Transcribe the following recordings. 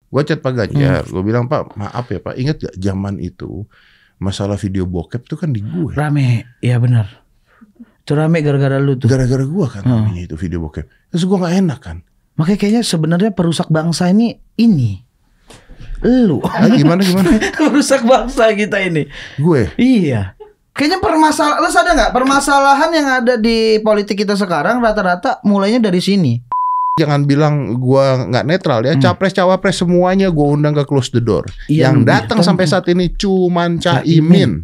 Gue chat Pak Ganjar, gue bilang Pak maaf ya Pak, ingat gak zaman itu masalah video bokep itu kan di gue. Rame, iya benar. Itu rame gara-gara lu tuh. Gara-gara gue kan namanya itu video bokep. Terus gue gak enak kan. Makanya kayaknya sebenarnya perusak bangsa ini. Lu. Gimana? Perusak bangsa kita ini. Gue? Iya. Kayaknya lu sadar gak? Permasalahan yang ada di politik kita sekarang rata-rata mulainya dari sini. Jangan bilang gua nggak netral ya. Capres cawapres semuanya gua undang ke close the door. Iya, Yang datang sampai saat ini cuman Caimin.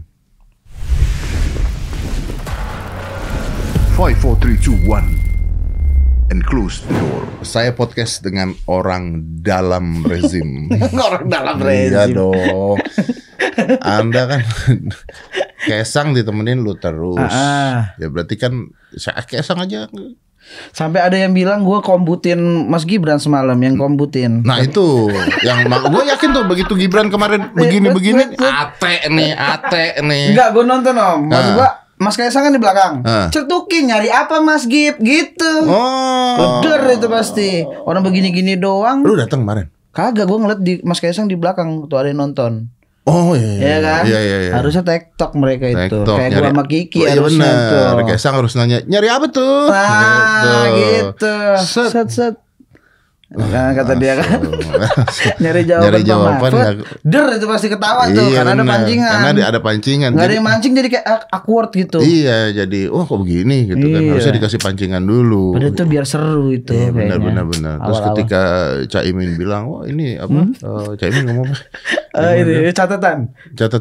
5, 4, 3, 2, 1 and close the door. Saya podcast dengan orang dalam rezim. Orang dalam Iya rezim. dong. Anda kan Kaisang ditemenin lu terus. Ya berarti kan Kaisang aja. Sampai ada yang bilang gue kombutin Mas Gibran semalam, yang kombutin. Nah itu yang gue yakin tuh begitu Gibran kemarin begini-begini ate nih. Enggak, gue nonton om. Maksud gue Mas Kaisang kan di belakang. Cetukin nyari apa Mas Gib gitu. Leder itu pasti. Orang begini-gini doang. Lu datang kemarin? Kagak, gue ngeliat di Mas Kaisang di belakang tuh ada yang nonton. Oh iya kan? Iya. Harusnya TikTok mereka itu. TikTok, kayak gua sama Kiki iya harusnya tuh. Kaisang harus nanya, nyari apa tuh? Gitu. Set. Nah, kata dia kan nyari jawaban Der itu pasti ketawa tuh. Karena ada pancingan. Karena ada pancingan. Gak ada yang mancing jadi kayak awkward gitu. Iya, jadi kok begini gitu kan. Harusnya dikasih pancingan dulu. Padahal itu biar seru itu. Iya, benar. Terus ketika Caimin bilang, wah ini apa? Caimin ngomong ini catatan.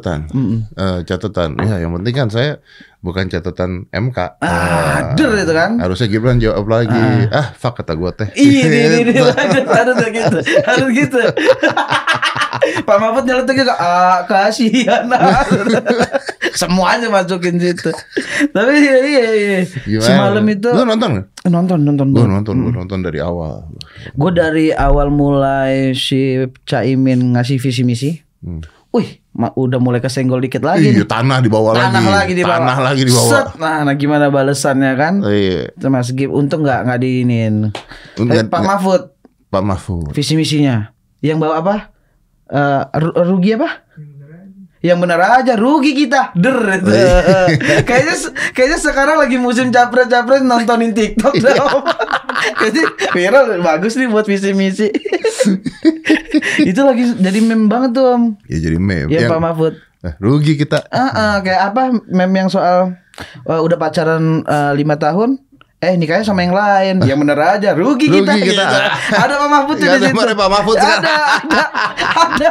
Catatan. Ya, yang penting kan saya bukan catatan MK. Der itu kan. Harusnya Gibran jawab lagi. Fuck kata gua teh. Ini harus gitu. Pak Mahfud nyeletuk juga. Kasihan. Semuanya masukin situ. Tapi iya. Semalam itu. Lu nonton? Nonton. Gue nonton dari awal. Gue dari awal mulai si Caimin ngasih visi misi. Wih, udah mulai kesenggol dikit lagi. Iya, tanah di bawah lagi. Tanah lagi di bawah. Set, nah gimana balasannya kan? Iya. Mas Gib, untung nggak diinin. Pak Mahfud. Visi misinya. Yang bawa apa? Rugi apa? Yang benar aja, rugi kita. Der itu. Kayaknya sekarang lagi musim capres nontonin TikTok. Jadi viral, bagus nih buat visi misi. Itu lagi jadi meme banget tuh om. Ya jadi meme. Ya Pak Mahfud. Rugi kita. Kayak apa meme yang soal udah pacaran 5 tahun. Nikahnya sama yang lain. Yang bener aja, rugi kita. Ada Pak Mahfud di situ. Ada Pak Mahfud. Ada.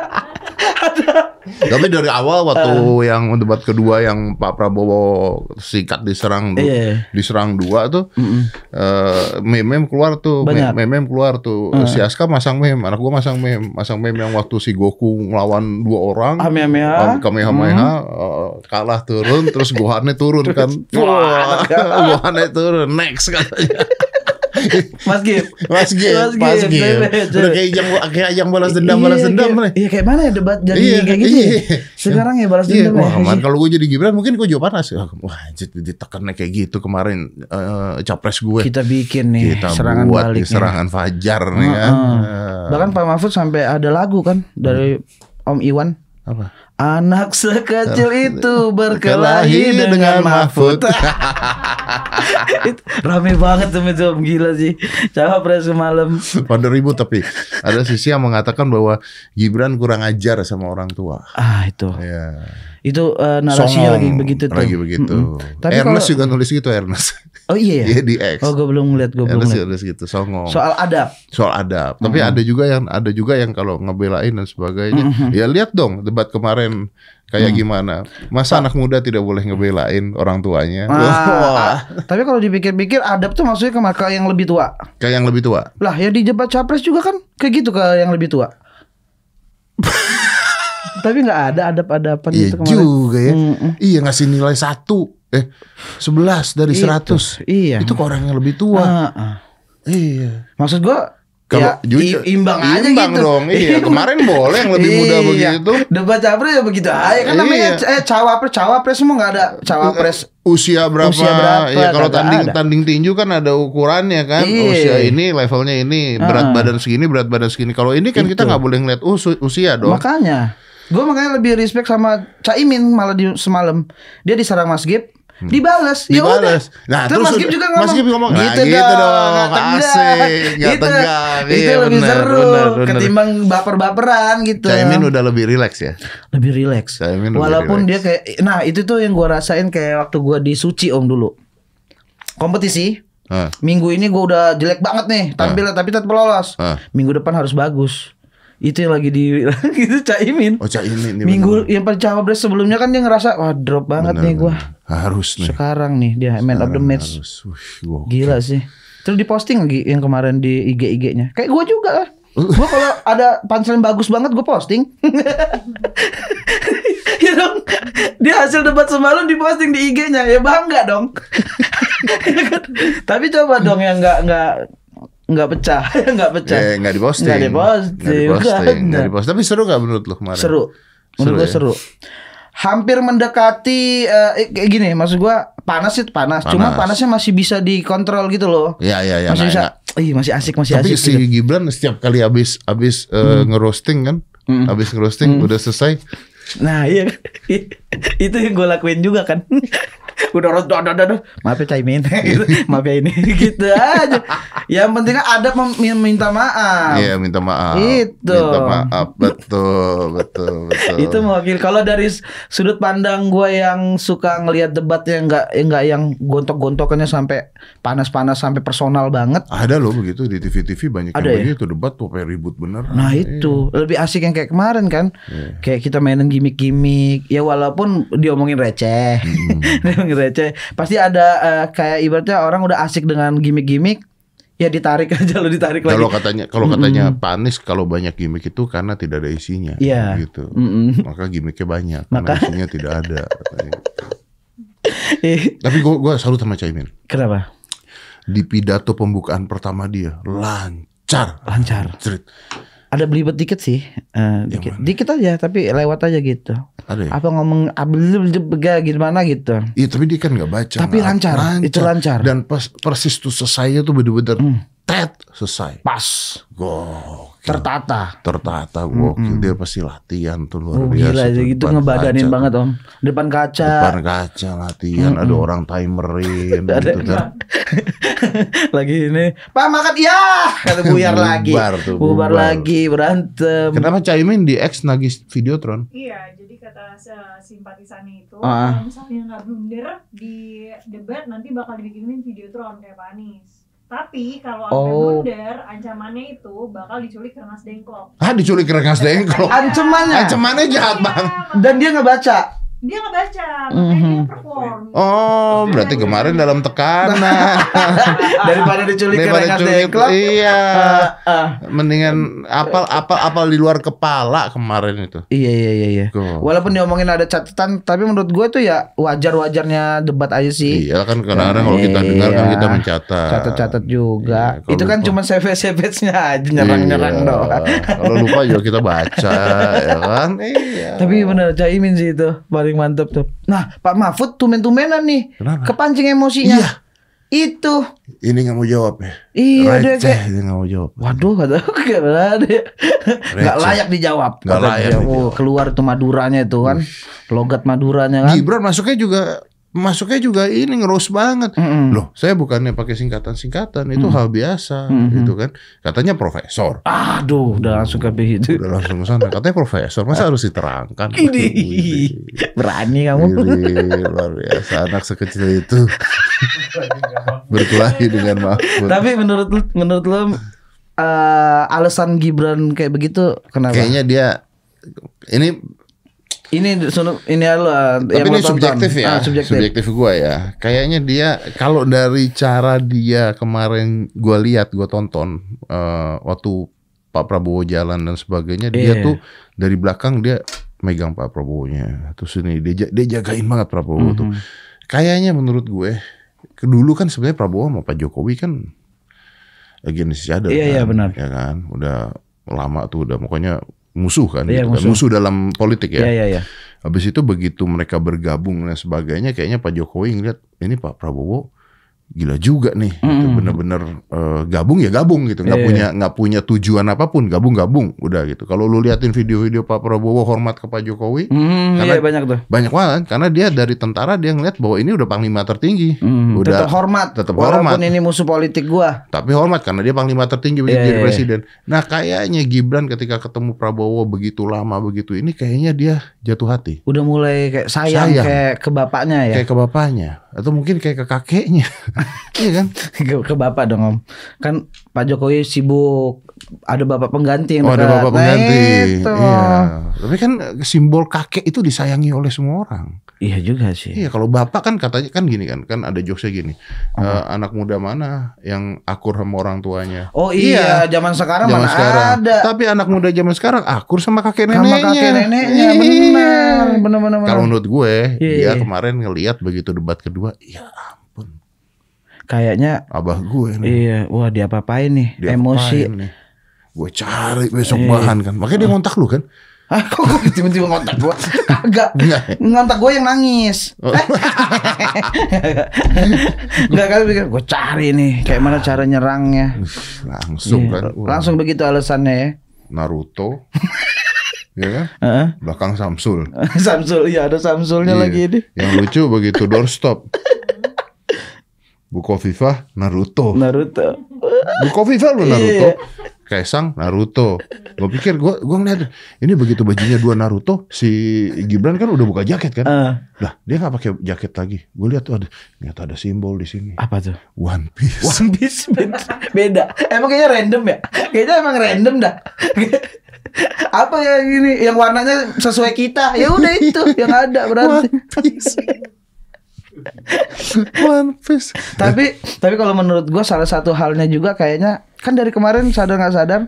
Tapi dari awal waktu yang debat kedua yang Pak Prabowo sikat diserang dua tuh, meme keluar tuh, meme keluar tuh. Si Aska masang meme, anak gua masang meme yang waktu si Goku ngelawan 2 orang, Kamehameha, kalah turun, terus Gohannya turun kan, Gohannya turun, next katanya. Mas Gib. Udah kayak ajang balas dendam. Iya, kayak mana ya debat jadi kayak gitu. Sekarang ya balas dendam. Wah, kalau gue jadi Gibran mungkin gue jawab panas. Wah, anjir ditekannya kayak gitu kemarin capres gue. Kita bikin nih serangan balik. Serangan fajar nih kan. Bahkan Pak Mahfud sampai ada lagu kan dari Om Iwan. Apa? Anak sekecil itu berkelahi dengan Mahfud. Rame banget tuh Om, gila sih. Cawapres semalam. Pada ribut, tapi ada sisi yang mengatakan bahwa Gibran kurang ajar sama orang tua. Itu. Ya. Itu narasinya lagi begitu tuh. Tapi Ernest juga nulis gitu, Ernest. Oh iya ya? Di X. Oh, gue belum ngeliat. Nulis gitu, songong. Soal adab. Tapi ada juga yang kalau ngebelain dan sebagainya. Ya lihat dong debat kemarin kayak gimana. Masa anak muda tidak boleh ngebelain orang tuanya? Tapi kalau dipikir-pikir adab tuh maksudnya ke yang lebih tua. Kayak yang lebih tua. Lah, ya di debat capres juga kan kayak gitu ke yang lebih tua. Tapi nggak ada adab-adaban gitu kemarin. Iya juga ya. Iya, ngasih nilai 11 dari 100. Iya. Itu ke orang yang lebih tua. Iya. Maksud gue Kalau imbang aja gitu. Dong. Iya, kemarin boleh yang lebih muda begitu. Debat capres ya begitu aja kan namanya cawapres semua enggak ada cawapres usia berapa? Ya kalau tanding tinju kan ada ukurannya kan. Usia ini, levelnya ini, berat badan segini. Kalau ini kan kita nggak boleh ngeliat usia dong. Makanya lebih respect sama Caimin malah semalam. Dia diserang Mas Gib. Dibales. Nah, terus Mas Gib juga ngomong gitu dong. Asik, enggak tegang. Itu lebih seru ketimbang baper-baperan gitu. Caimin udah lebih rileks ya. Lebih rileks. Walaupun dia kayak itu tuh yang gua rasain kayak waktu gua di Suci Om dulu. Kompetisi. Minggu ini gua udah jelek banget nih tampilnya tapi tetap lolos. Minggu depan harus bagus. Itu yang lagi di itu Caimin. Oh, Caimin nih. Minggu yang pada cawapres sebelumnya kan dia ngerasa wah drop banget nih gua. Harus nih. Sekarang nih dia man of the match. Gila sih. Terus diposting lagi yang kemarin di IG-nya. Kayak gua juga lah. Gua kalau ada punchline bagus banget gua posting. Ya dong. Dia hasil debat semalam diposting di IG-nya. Ya bangga dong. Tapi coba dong yang nggak pecah. Nggak diposting. Tapi seru nggak menurut lo kemarin? Seru. Menurut gue seru. Hampir mendekati kayak gini, maksud gue panas. Cuma panasnya masih bisa dikontrol gitu loh. Iya. Masih bisa. Masih asik. Tapi si gitu. Gibran setiap kali habis ngerosting kan, habis ngerosting udah selesai. Nah iya, itu yang gue lakuin juga kan. Udah maaf ya Caimin, maaf ya ini, gitu aja. Yang penting ada minta maaf. Iya, minta maaf. Itu. Minta maaf, betul. Itu mewakili. Kalau dari sudut pandang gue yang suka ngelihat debatnya enggak yang gontok-gontokannya sampai panas-panas sampai personal banget. Ada loh begitu di TV banyak yang begitu debat tuh kayak ribut bener. Nah itu lebih asik yang kayak kemarin kan. Kayak kita mainin gimmick-gimmick. Ya walaupun diomongin receh. Receh. Pasti ada kayak ibaratnya orang udah asik dengan gimmick-gimmick, ya ditarik aja lagi. Kalau katanya Pak Anies kalau banyak gimmick itu karena tidak ada isinya, gitu. Maka gimmicknya banyak, karena isinya tidak ada. Tapi gue salut sama Caimin. Kenapa? Di pidato pembukaan pertama dia lancar. Cerit. Ada belibet dikit sih, dikit aja, tapi lewat aja gitu. Ada ya? Apa ngomong gimana gitu? Iya, tapi dia kan nggak baca. Tapi lancar. Itu lancar. Dan persis tuh selesainya tuh bener-bener selesai. Pas. Tertata. Gokil. Dia pasti latihan tuh luar biasa. Gila aja gitu ngebadanin banget Om. Depan kaca latihan. Ada orang timerin gitu kan. Lagi ini Pak makan ya. Kata buyar lagi. Bubar lagi berantem. Kenapa Caimin di X nagih Videotron? Iya, jadi kata simpatisannya itu kalau misalnya nggak blunder di debat nanti bakal dibikinin Videotron kayak Pak Anies. Tapi kalau sampai blunder, ancamannya itu bakal diculik Rengas Dengklok. Diculik Rengas Dengklok. Ancamannya jahat bang. Dan dia nggak baca. Dia nggak baca, makanya dia perform. Berarti kemarin dalam tekanan. Daripada diculik Rengas Dengklok. Iya. Mendingan apal di luar kepala kemarin itu. Iya. Walaupun diomongin ada catatan, tapi menurut gue tuh ya wajarnya debat aja sih. Iya kan kadang-kadang kalau kita dengar kan kita mencatat. Catat juga. Iya, itu kan cuma savage-nya aja nyerang doang. Kalau lupa juga kita baca, ya kan. Iya. Tapi bener Caimin sih itu paling mantap tuh. Nah, Pak Mahfud tumen-tumenan nih. Kenapa? Kepancing emosinya. Iya. Itu. Ini nggak mau jawab ya. Iya dia kayak. Dia nggak mau jawab. Waduh, nggak layak dijawab. Nggak layak. Keluar tuh Maduranya itu kan. Logat Maduranya kan. Gibran masuknya juga ini ngerus banget. Loh, saya bukannya pakai singkatan itu hal biasa gitu kan. Katanya profesor. Aduh, udah langsung ke begitu. Udah langsung ke sana. Katanya profesor, masa harus diterangkan? Ini berani kamu. Ini luar biasa, anak sekecil itu berkelahi dengan Mahfud. Tapi menurut lo alasan Gibran kayak begitu kenapa? Kayaknya dia ini tapi ini subjektif ya, subjektif gue ya. Kayaknya dia kalau dari cara dia kemarin gue lihat, gue tonton waktu Pak Prabowo jalan dan sebagainya, dia tuh dari belakang dia megang Pak Prabowo-nya. Terus ini dia jagain banget Prabowo tuh. Kayaknya menurut gue dulu kan sebenarnya Prabowo sama Pak Jokowi kan against each other. Iya benar. Ya kan, udah lama tuh, udah pokoknya musuh kan, gitu kan. Musuh dalam politik ya. Iya. Habis itu begitu mereka bergabung dan sebagainya, kayaknya Pak Jokowi ngeliat ini Pak Prabowo gila juga nih, gitu. Bener-bener gabung gitu, nggak punya tujuan apapun, gabung udah gitu. Kalau lu liatin video-video Pak Prabowo hormat ke Pak Jokowi, karena banyak tuh, banyak banget, karena dia dari tentara dia ngeliat bahwa ini udah panglima tertinggi, udah tetap hormat, walaupun ini musuh politik gua, tapi hormat karena dia panglima tertinggi begitu jadi presiden. Nah kayaknya Gibran ketika ketemu Prabowo begitu lama begitu, ini kayaknya dia jatuh hati, udah mulai kayak sayang. Kayak ke bapaknya ya, kayak ke bapaknya, atau mungkin kayak ke kakeknya. Iya kan? Ke bapak dong Om. Kan Pak Jokowi sibuk, ada bapak pengganti yang ada bapak pengganti. Iya. Tapi kan simbol kakek itu disayangi oleh semua orang. Iya juga sih. Iya, kalau bapak kan katanya kan gini kan ada jokesnya gini. Anak muda mana yang akur sama orang tuanya? Oh iya, zaman sekarang mana ada. Tapi anak muda zaman sekarang akur sama kakek neneknya. Sama kakek neneknya, benar. Kalau menurut gue, dia kemarin ngelihat begitu debat kedua, ya ampun. Kayaknya abah gue nih. Iya, wah diapa-apain nih, emosi. Nih. Gue cari besok bahan kan. Makanya dia ngontak lu kan? Kok gue tiba-tiba ngontak gue? Kagak. Ngontak gue yang nangis. Enggak kan, gue cari nih kayak mana cara nyerangnya. Langsung kan. Langsung begitu alasannya ya. Naruto. Ya kan? Belakang Samsul. Samsul, iya ada Samsulnya lagi ini. Yang lucu begitu doorstop. Bu Khofifah Naruto. Bu Khofifah lu Naruto. Kaisang Naruto. Gue pikir gue ngeliat ini begitu bajunya dua Naruto, si Gibran kan udah buka jaket kan. Lah dia nggak pakai jaket lagi. Gue lihat tuh ternyata ada simbol di sini. Apa tuh? One Piece. One Piece beda. Emang kayaknya random ya? Kayaknya emang random dah. Apa yang ini yang warnanya sesuai kita? Ya udah itu yang ada berarti. One Piece. One Piece. Tapi kalau menurut gue salah satu halnya juga kayaknya kan dari kemarin sadar nggak sadar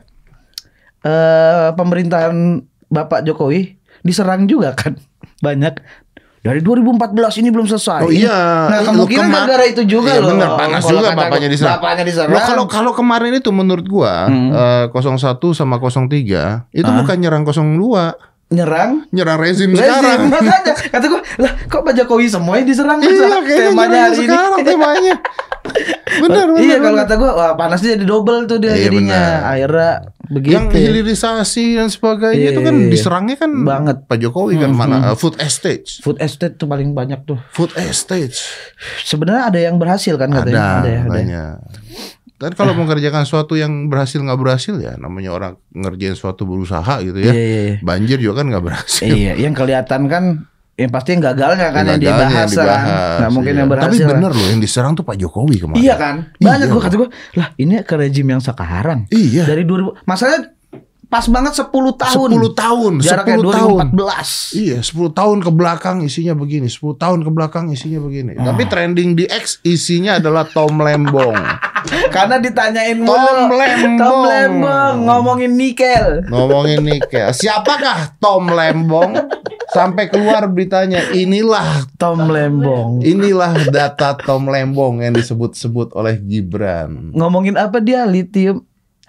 pemerintahan Bapak Jokowi diserang juga kan banyak. Dari 2014 ini belum selesai. Oh iya. Nah kemungkinan gara-gara itu juga loh. Bener, panas juga bapaknya diserang. Loh, kalau kemarin itu menurut gua 01 sama 03 itu bukan nyerang 02. Nyerang rezim sekarang. Makanya kata gue, lah kok Pak Jokowi semuanya diserang? Iya, temanya hari sekarang ini. Temanya. Benar. Iya, kalau kata gue, wah panasnya jadi double tuh dia jadinya. Akhirnya begitu. Yang hilirisasi dan sebagainya itu kan diserangnya kan banget Pak Jokowi kan mana food estate. Food estate tuh paling banyak tuh. Food estate. Sebenarnya ada yang berhasil kan katanya. Ada. Dan kalau mengerjakan sesuatu yang berhasil nggak berhasil ya namanya orang ngerjain sesuatu berusaha gitu ya. Banjir juga kan nggak berhasil. Iya, yang kelihatan kan yang pasti yang gagalnya kan yang dibahas. Nggak mungkin yang berhasil. Tapi bener loh yang diserang tuh Pak Jokowi kemarin. Iya kan? Banyak gue kata gue, lah ini ke rezim yang sekarang. Iya. Dari 2000 masalahnya pas banget 10 tahun. 10 tahun. Jaraknya 2014. Iya, 10 tahun ke belakang isinya begini, 10 tahun ke belakang isinya begini. Tapi trending di X isinya adalah Tom Lembong. Karena ditanyain Tom Lembong ngomongin nikel. Siapakah Tom Lembong? Sampai keluar beritanya, inilah Tom Lembong. Inilah data Tom Lembong yang disebut-sebut oleh Gibran. Ngomongin apa dia? Lithium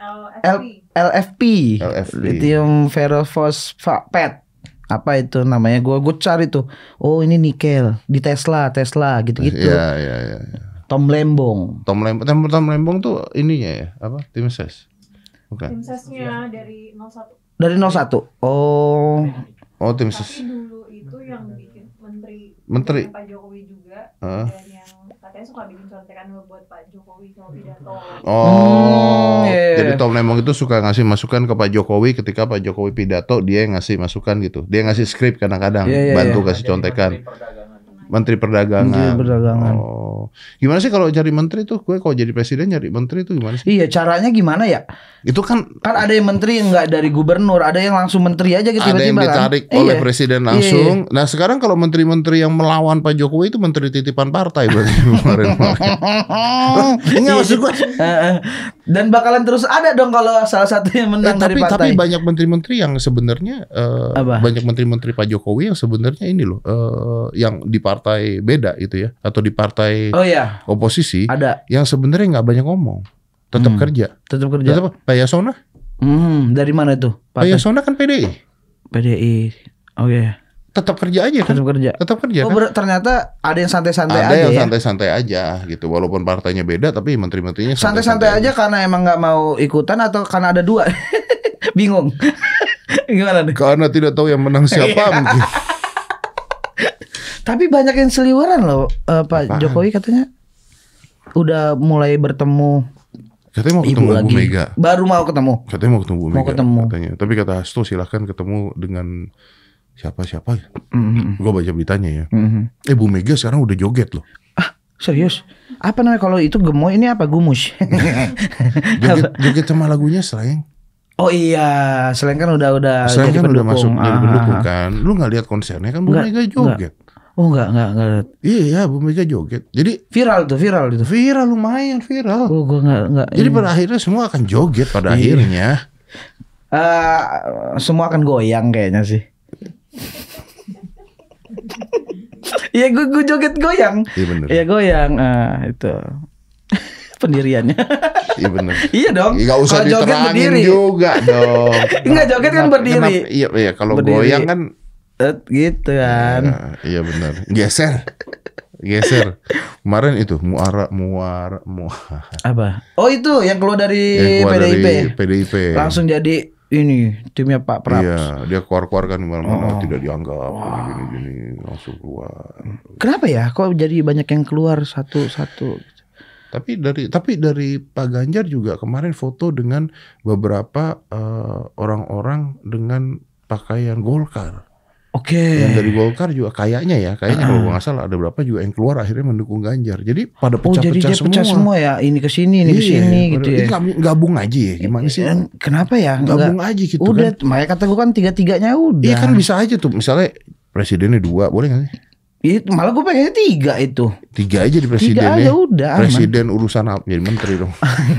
LFP. Lithium ferrofosfat. Apa itu namanya? Gue cari tuh. Oh ini nikel di Tesla gitu-gitu. Iya. Tom Lembong tuh ininya ya apa? Tim ses. Bukan. Tim sesnya dari 01. Dari 01. Oh tim ses. Tapi dulu itu yang bikin menteri Pak Jokowi juga dan yang katanya suka bikin contekan buat Pak Jokowi kalau pidato. Jadi Tom Lembong itu suka ngasih masukan ke Pak Jokowi ketika Pak Jokowi pidato, dia yang ngasih masukan gitu. Dia ngasih skrip kadang-kadang, bantu kasih contekan. Menteri Perdagangan. Oh. Gimana sih kalau cari menteri tuh? Gue kalau jadi presiden nyari menteri tuh gimana sih? Iya, caranya gimana ya? Itu kan ada yang menteri yang nggak dari gubernur, ada yang langsung menteri aja gitu. Ada yang ditarik oleh presiden langsung. Nah sekarang kalau menteri-menteri yang melawan Pak Jokowi itu menteri titipan partai berarti kemarin. Ini maksud gue. Dan bakalan terus ada dong kalau salah satu yang menang dari partai. Tapi banyak menteri-menteri yang sebenarnya banyak menteri-menteri Pak Jokowi yang sebenarnya ini loh yang di partai beda itu ya, atau di partai oposisi ada yang sebenarnya nggak banyak ngomong tetap kerja. Tetap kerja. Tetap Pak Yasona. Dari mana itu? Pak Yasona kan PDI. PDI. Oke. Tetap kerja aja kan? Tetap kerja. Oh, kan? Ternyata ada yang santai-santai aja. Ada yang santai-santai aja gitu. Walaupun partainya beda, tapi menteri-menterinya santai-santai aja karena emang nggak mau ikutan atau karena ada dua. Bingung. Gimana nih? Karena tidak tahu yang menang siapa mungkin. Tapi banyak yang seliweran loh, Pak Jokowi katanya udah mulai bertemu. Katanya mau ketemu Bu Mega. Baru mau ketemu. Katanya mau ketemu Bu Mega. Katanya. Tapi kata Hasto silahkan ketemu dengan siapa. Gue baca beritanya ya. Bu Mega sekarang udah joget loh. Ah, serius? Apa namanya kalau itu gemoy, ini apa gumus? joget sama lagunya Slang. Oh iya, Slang kan udah Slang kan udah masuk jadi pendukung kan. Lu nggak lihat konsernya kan Bu Mega joget. Oh enggak. Iya, Bu Mega joget. Jadi viral itu. Viral, lumayan viral. Oh, gua enggak. Jadi pada akhirnya semua akan joget pada akhirnya. Semua akan goyang kayaknya sih. Iya, gue joget goyang. Iya benar. Iya goyang. Itu. Pendiriannya. Iya benar. Iya dong. Enggak usah diterangin juga dong. Enggak, joget kan berdiri. Iya, kalau goyang kan gitu kan. Iya benar. Geser. Kemarin itu muara. Apa? Oh itu yang keluar dari PDIP. Langsung jadi ini timnya Pak Praps. Iya, dia keluar kan mana tidak dianggap gini langsung keluar. Kenapa ya? Kok jadi banyak yang keluar satu-satu? Tapi dari Pak Ganjar juga kemarin foto dengan beberapa orang-orang dengan pakaian Golkar. Oke. Yang dari Golkar juga kayaknya kalau nggak salah ada berapa juga yang keluar akhirnya mendukung Ganjar. Jadi pada pecah-pecah semua. Pecah semua ya, ini ke sini gitu ya. Gabung aja ya, gimana sih? Kenapa ya? Gabung aja gitu udah, kan. Makanya kata gue kan tiga-tiganya udah. Iya kan bisa aja tuh, misalnya presidennya 2, boleh nggak sih? Itu malah gue pengennya 3 itu. 3 aja di presidennya. 3 aja udah. Presiden aman. Urusan apa? Jadi menteri dong.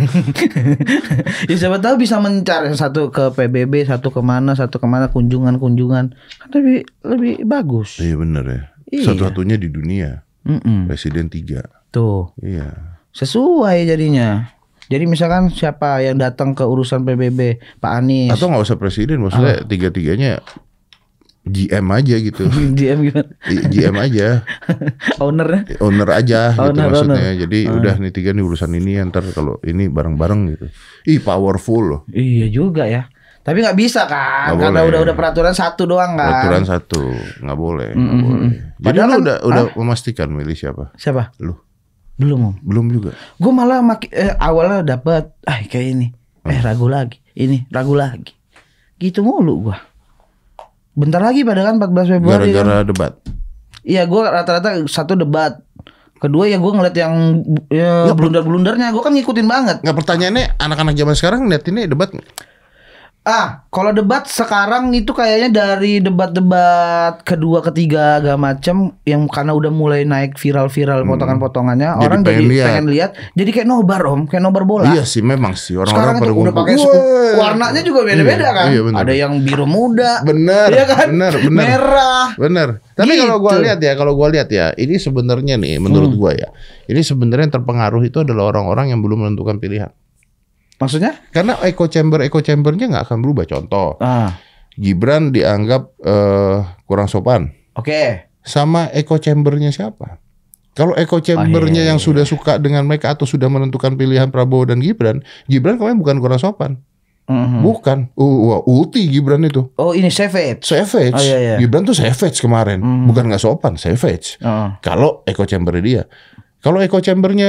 Ya siapa tahu bisa mencar, satu ke PBB, satu kemana kunjungan. Kan lebih bagus. Iya benar ya. Iya. Satu-satunya di dunia. Presiden 3. Tuh. Iya. Sesuai jadinya. Jadi misalkan siapa yang datang ke urusan PBB, Pak Anies. Atau nggak usah presiden, maksudnya tiga-tiganya GM aja gitu. GM gimana? GM aja. Owner aja gitu maksudnya. Jadi udah nih 3 nih urusan ini, ntar kalau ini bareng-bareng gitu. Ih powerful loh. Iya juga ya. Tapi nggak bisa kan? Gak karena udah peraturan 1 doang kan. Peraturan 1 nggak boleh. Jadi lu udah memastikan milih siapa? Siapa? Lu? Belum juga. Gue malah awalnya dapat kayak ini. Ragu lagi. Ini ragu lagi. Gitu mulu gue. Bentar lagi padahal kan 14 Februari. Gara-gara debat. Iya, gue rata-rata 1 debat. Kedua ya gue ngeliat yang blunder-blundernya. Gue kan ngikutin banget. Nggak, pertanyaannya anak-anak zaman sekarang ngeliat ini debat nggak? Kalau debat sekarang itu kayaknya dari debat-debat kedua, ketiga agak macem yang karena udah mulai naik viral-viral potongan-potongannya, orang jadi pengen lihat. Jadi kayak nobar kayak nobar bola. Iya sih, memang sih orang-orang pada udah pakai warnanya juga beda-beda kan. Iya, ada yang biru muda. Bener. Iya kan? Bener. Merah. Bener. Tapi gitu. kalau gua lihat ya, ini sebenarnya nih menurut gua ya, ini sebenarnya yang terpengaruh itu adalah orang-orang yang belum menentukan pilihan. Maksudnya? Karena echo chambernya nggak akan berubah. Contoh, Gibran dianggap kurang sopan. Oke. Sama echo chambernya siapa? Kalau echo chambernya yang sudah suka dengan mereka atau sudah menentukan pilihan Prabowo dan Gibran kemarin bukan kurang sopan. Bukan. Ulti Gibran itu. Oh ini savage. Oh, iya. Gibran tuh savage kemarin. Bukan nggak sopan, savage. Kalau echo chamber dia. Kalau echo chambernya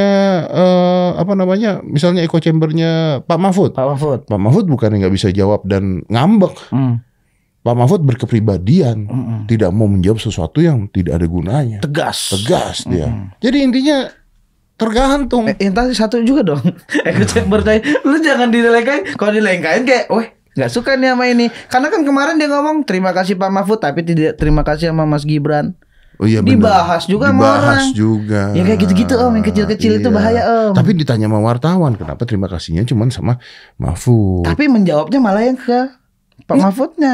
misalnya echo chambernya Pak Mahfud bukannya nggak bisa jawab dan ngambek. Pak Mahfud berkepribadian, tidak mau menjawab sesuatu yang tidak ada gunanya. Tegas dia. Jadi intinya tergantung. Tadi satu juga dong. Echo chamber tadi, lu jangan dilengkain. Kalau dilengkain kayak, nggak suka nih sama ini. Karena kan kemarin dia ngomong terima kasih Pak Mahfud, tapi tidak terima kasih sama Mas Gibran. Oh iya dibahas juga sama orang. Juga. Ya kayak gitu-gitu yang kecil-kecil itu bahaya Tapi ditanya sama wartawan, kenapa terima kasihnya cuma sama Mahfud. Tapi menjawabnya malah yang ke Pak Mahfudnya.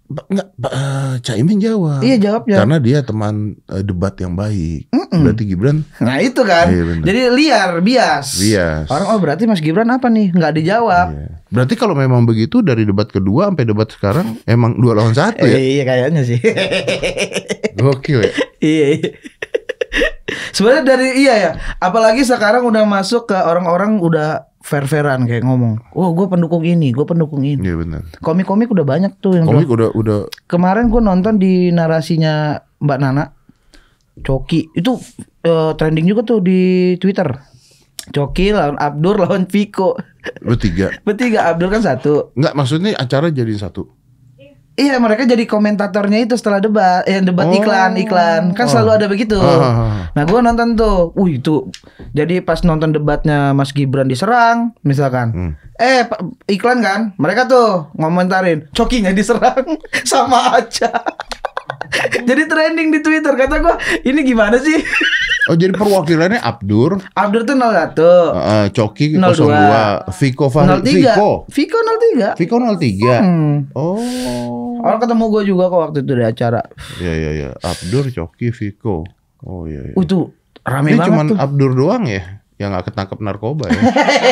Enggak, Caimin jawab. Iya jawabnya. Karena dia teman debat yang baik. Berarti Gibran. Nah itu kan. Jadi liar, bias. Orang berarti Mas Gibran apa nih? Nggak dijawab. Iya. Berarti kalau memang begitu dari debat kedua sampai debat sekarang emang 2 lawan 1 ya? Iya kayaknya sih. Gokil ya. Iya. Sebenarnya dari ya. Apalagi sekarang udah masuk ke orang-orang udah fair-fairan kayak ngomong, gue pendukung ini, gue pendukung ini. Iya benar. Komik-komik udah banyak tuh yang komik udah. Kemarin gue nonton di narasinya Mbak Nana, Coki itu trending juga tuh di Twitter. Coki lawan Abdur lawan Viko. Bertiga, Abdur kan 1. Enggak, maksudnya acara jadi 1. Iya, mereka jadi komentatornya itu setelah debat, debat iklan kan selalu ada begitu. Nah, gue nonton tuh, itu jadi pas nonton debatnya Mas Gibran diserang, misalkan, iklan kan, mereka tuh ngomentarin, Cokinya diserang, sama aja. Jadi trending di Twitter, kata gue, ini gimana sih? Oh, jadi perwakilannya Abdur tuh 01, Coki 02, Viko 03. Viko 03. Orang ketemu gue juga kok waktu itu di acara. Iya. Abdur, Coki, Viko. Oh iya. Itu rame ini banget cuman tuh. Abdur doang ya yang nggak ketangkep narkoba ya.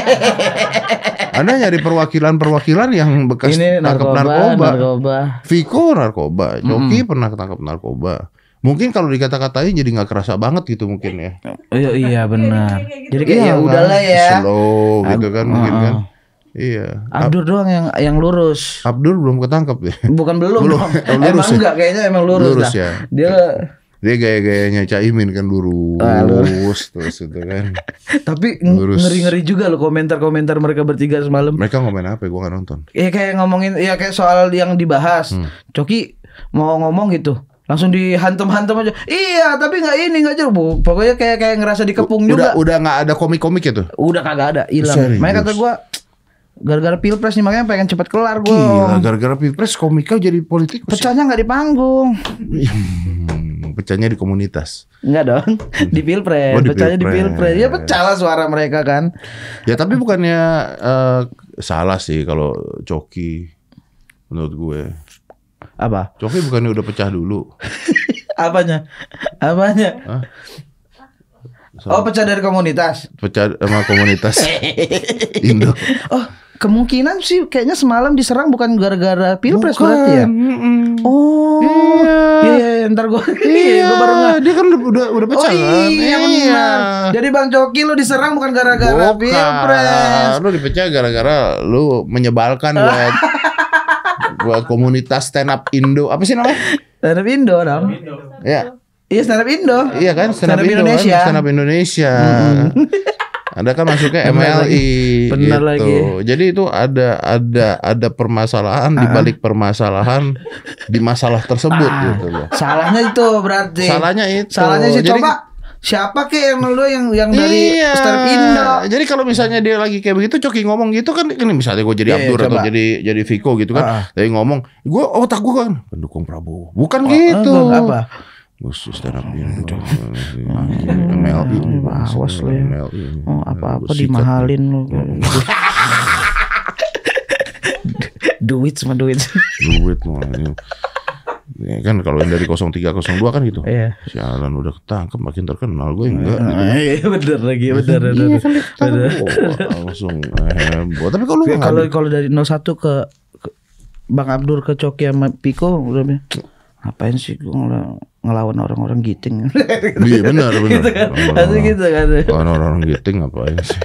Anda nyari perwakilan yang bekas tangkep narkoba. Viko narkoba, Coki pernah ketangkep narkoba. Mungkin kalau dikata-katain jadi nggak kerasa banget gitu mungkin ya. Iya benar. Jadi kayak ya udahlah ya. Slow gitu kan mungkin kan. Iya. Abdur doang yang lurus. Abdur belum ketangkep ya? Bukan belum. Emang enggak, kayaknya emang lurus ya. Dia gaya-gayanya Caimin kan lurus terus itu kan. Tapi ngeri-ngeri juga loh komentar-komentar mereka bertiga semalam. Mereka ngomongin apa? Gue nggak nonton. Iya kayak ngomongin, ya kayak soal yang dibahas. Coki mau ngomong gitu, langsung dihantam-hantam aja. Iya, tapi nggak jelas. Pokoknya kayak ngerasa dikepung juga. Udah nggak ada komik-komik itu. Udah kagak ada, hilang. Makanya kata gue, gara-gara pilpres nih makanya pengen cepat kelar gue. Gila, gara-gara pilpres komika jadi politik. Pecahnya nggak di panggung. Pecahnya di komunitas. Enggak dong, di pilpres. Pecahnya di pilpres. Ya pecah lah suara mereka kan. Ya tapi bukannya salah sih kalau Coki menurut gue. Apa? Coki bukannya udah pecah dulu. Apanya? Hah? Pecah dari komunitas. Pecah sama komunitas Indo. Kemungkinan sih kayaknya semalam diserang bukan gara-gara pilpres berarti ya. Iya, ntar gue baru nggak. Dia kan udah pecah kan. Iya benar. Jadi Bang Coki lu diserang bukan gara-gara pilpres. Lu dipecah gara-gara lu menyebalkan buat komunitas stand up Indo. Apa sih namanya? Stand up Indo dong. Ya. Iya stand up Indo. Iya kan stand up Indonesia. Kan? Stand up Indonesia. Anda kan masuknya MLI. Benar gitu. lagi. Jadi itu ada permasalahan di balik permasalahan di masalah tersebut gitu loh. Salahnya itu berarti. Salahnya sih. Jadi, coba siapa yang dari Stand Up Indo. Jadi kalau misalnya dia lagi kayak begitu, Coki ngomong gitu kan, ini misalnya gue jadi Abdur atau jadi Viko gitu kan, dia ngomong, gue otak gue kan pendukung Prabowo, bukan gitu. Apa? Khusus Stand Up Indo, MLI, awas lo ya. Apa-apa dimahalin lo. Duit sama duit. Duit mah. Ya kan kalau yang dari 03 02 kan gitu. Iya. Sialan udah ketangkep makin terkenal, gue enggak. Iya bener lagi, bener. Langsung heboh. Tapi kalau dari 01 ke Bang Abdur ke Coki sama Piko udah ngapain sih gue ngelawan orang-orang giting. Iya benar. Gitu kan. Gitu kan. Orang-orang giting ngapain sih?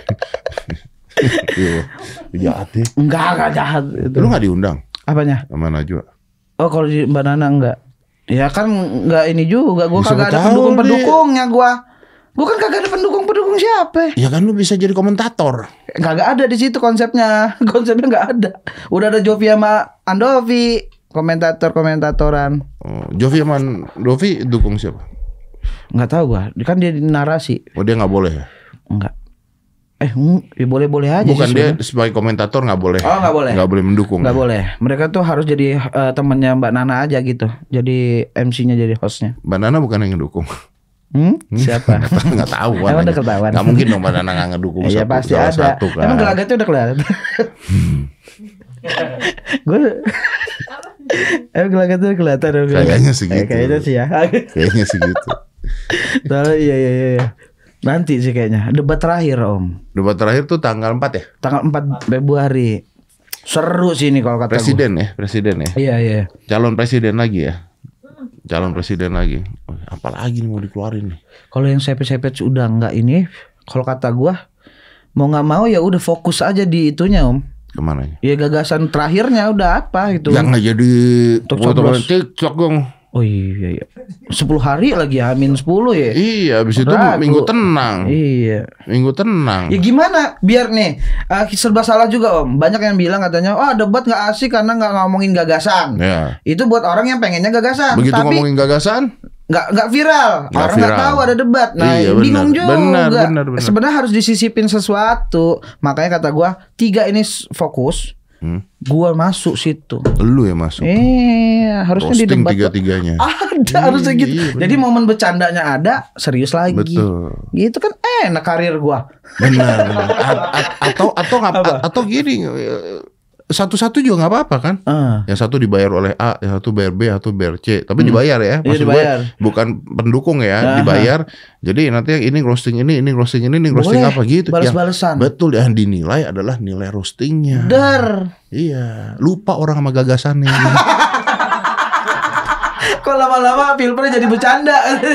Jahat ya? Enggak jahat. Lu nggak diundang? Apanya? Sama Najwa. Kalau di Mbak Nana enggak. Ya kan enggak ini juga. Gue kagak ada pendukung-pendukungnya gue. Gue kan kagak ada pendukung siapa. Ya kan lu bisa jadi komentator. Kagak ada di situ konsepnya. Konsepnya enggak ada. Udah ada Jovi sama Andovi komentatoran. Jovi sama Andovi dukung siapa? Enggak tahu gue. Kan dia di narasi. Oh dia enggak boleh ya? Enggak. Ya boleh-boleh aja. Bukan sih, dia sebagai komentator nggak boleh. Oh nggak boleh. Nggak boleh mendukung. Nggak boleh. Mereka tuh harus jadi temannya Mbak Nana aja gitu. Jadi MC-nya jadi hostnya. Mbak Nana bukan yang ngedukung. Siapa? Nggak tahu. Emang udah ketahuan. Nggak mungkin dong Mbak Nana nggak ngedukung. Iya pasti ada. Satu, kan. Emang gelagatnya udah kelihatan. Kelihatan. Kayaknya sih gitu. Kayaknya sih ya. Kayaknya sih gitu. Iya. Nanti sih kayaknya debat terakhir Om. Debat terakhir tuh tanggal 4 ya? Tanggal 4 Februari. Seru sih ini kalau kata Presiden ya? Iya. Calon presiden lagi ya? Calon presiden lagi. Apalagi nih mau dikeluarin nih? Kalau yang sepet-sepet sudah enggak ini, kalau kata gua mau nggak mau ya udah fokus aja di itunya Om. Kemana? Ya gagasan terakhirnya udah apa gitu. Yang nggak jadi TikTok dong. Oh iya. 10 hari lagi Amin 10 ya. Iya, habis itu minggu tenang. Iya. Minggu tenang. Ya gimana? Biar nih serba salah juga Om. Banyak yang bilang katanya, debat nggak asik karena nggak ngomongin gagasan. Ya. Itu buat orang yang pengennya gagasan. Begitu tapi ngomongin gagasan, nggak viral. Orang nggak tahu ada debat. Nah, iya, bingung juga. Benar. Sebenarnya harus disisipin sesuatu. Makanya kata gua 3 ini fokus. Gua masuk situ. Lu ya masuk. Harusnya di debat. Tiga-tiganya. Ada harusnya gitu. Iya, jadi momen bercandanya ada, serius lagi. Betul. Gitu kan enak karir gua. Benar. Atau gini, satu-satu juga nggak apa-apa kan? Yang satu dibayar oleh A, yang satu bayar B, yang satu bayar C. Tapi dibayar ya, maksud gue bukan pendukung ya, dibayar. Jadi nanti yang ini roasting ini roasting apa gitu. Balas-balasan. Betul, yang dinilai adalah nilai roastingnya. Iya, lupa orang sama gagasannya. Kok lama-lama Pilpres jadi bercanda.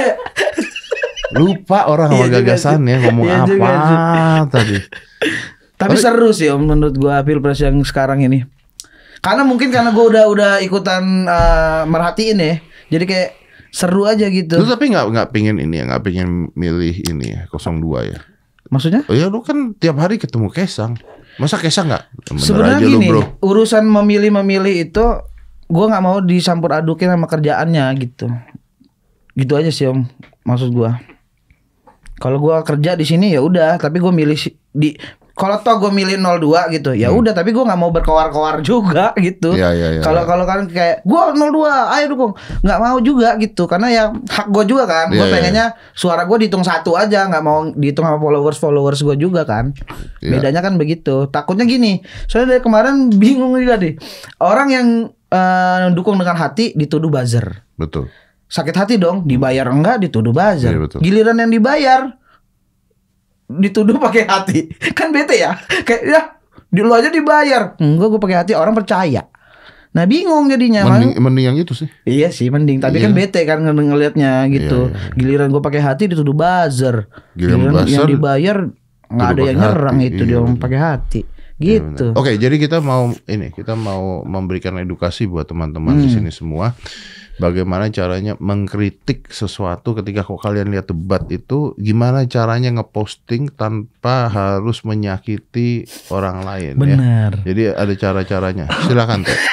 Lupa orang sama gagasannya ngomong apa tadi. Tapi seru sih Om menurut gua Pilpres yang sekarang ini. Karena gue udah ikutan merhatiin ya. Jadi kayak seru aja gitu. Lu tapi nggak pingin ini ya, nggak pingin milih ini ya 02 ya. Maksudnya? Oh ya lu kan tiap hari ketemu Kesang. Masa Kesang nggak? Sebenarnya gini, urusan memilih itu gua nggak mau dicampur adukin sama kerjaannya gitu. Gitu aja sih Om. Maksud gua. Kalau gua kerja di sini ya udah, tapi gua milih kalau toh gue milih 02 gitu, ya udah, tapi gue nggak mau berkoar-koar juga gitu. Kalau kan kayak gue 02, ayo dukung, nggak mau juga gitu, karena ya hak gue juga kan. Gue pengennya suara gue dihitung satu aja, nggak mau dihitung sama followers gue juga kan. Bedanya kan begitu. Takutnya gini, soalnya dari kemarin bingung juga deh. Orang yang dukung dengan hati dituduh buzzer. Betul. Sakit hati dong, dibayar enggak dituduh buzzer. Giliran yang dibayar dituduh pakai hati, kan bete ya, kayak ya di lu aja dibayar, enggak gue pakai hati, orang percaya. Nah bingung jadinya. Mending yang itu sih. Iya sih mending, tapi kan bete kan ngelihatnya gitu. Giliran gue pakai hati dituduh buzzer, giliran yang dibayar nggak ada yang nyerang itu dia pakai hati gitu. Oke, jadi kita mau memberikan edukasi buat teman-teman di sini semua. Bagaimana caranya mengkritik sesuatu ketika kalian lihat debat itu, gimana caranya ngeposting tanpa harus menyakiti orang lain. Benar. Ya. Jadi ada cara-caranya. Silakan Teh.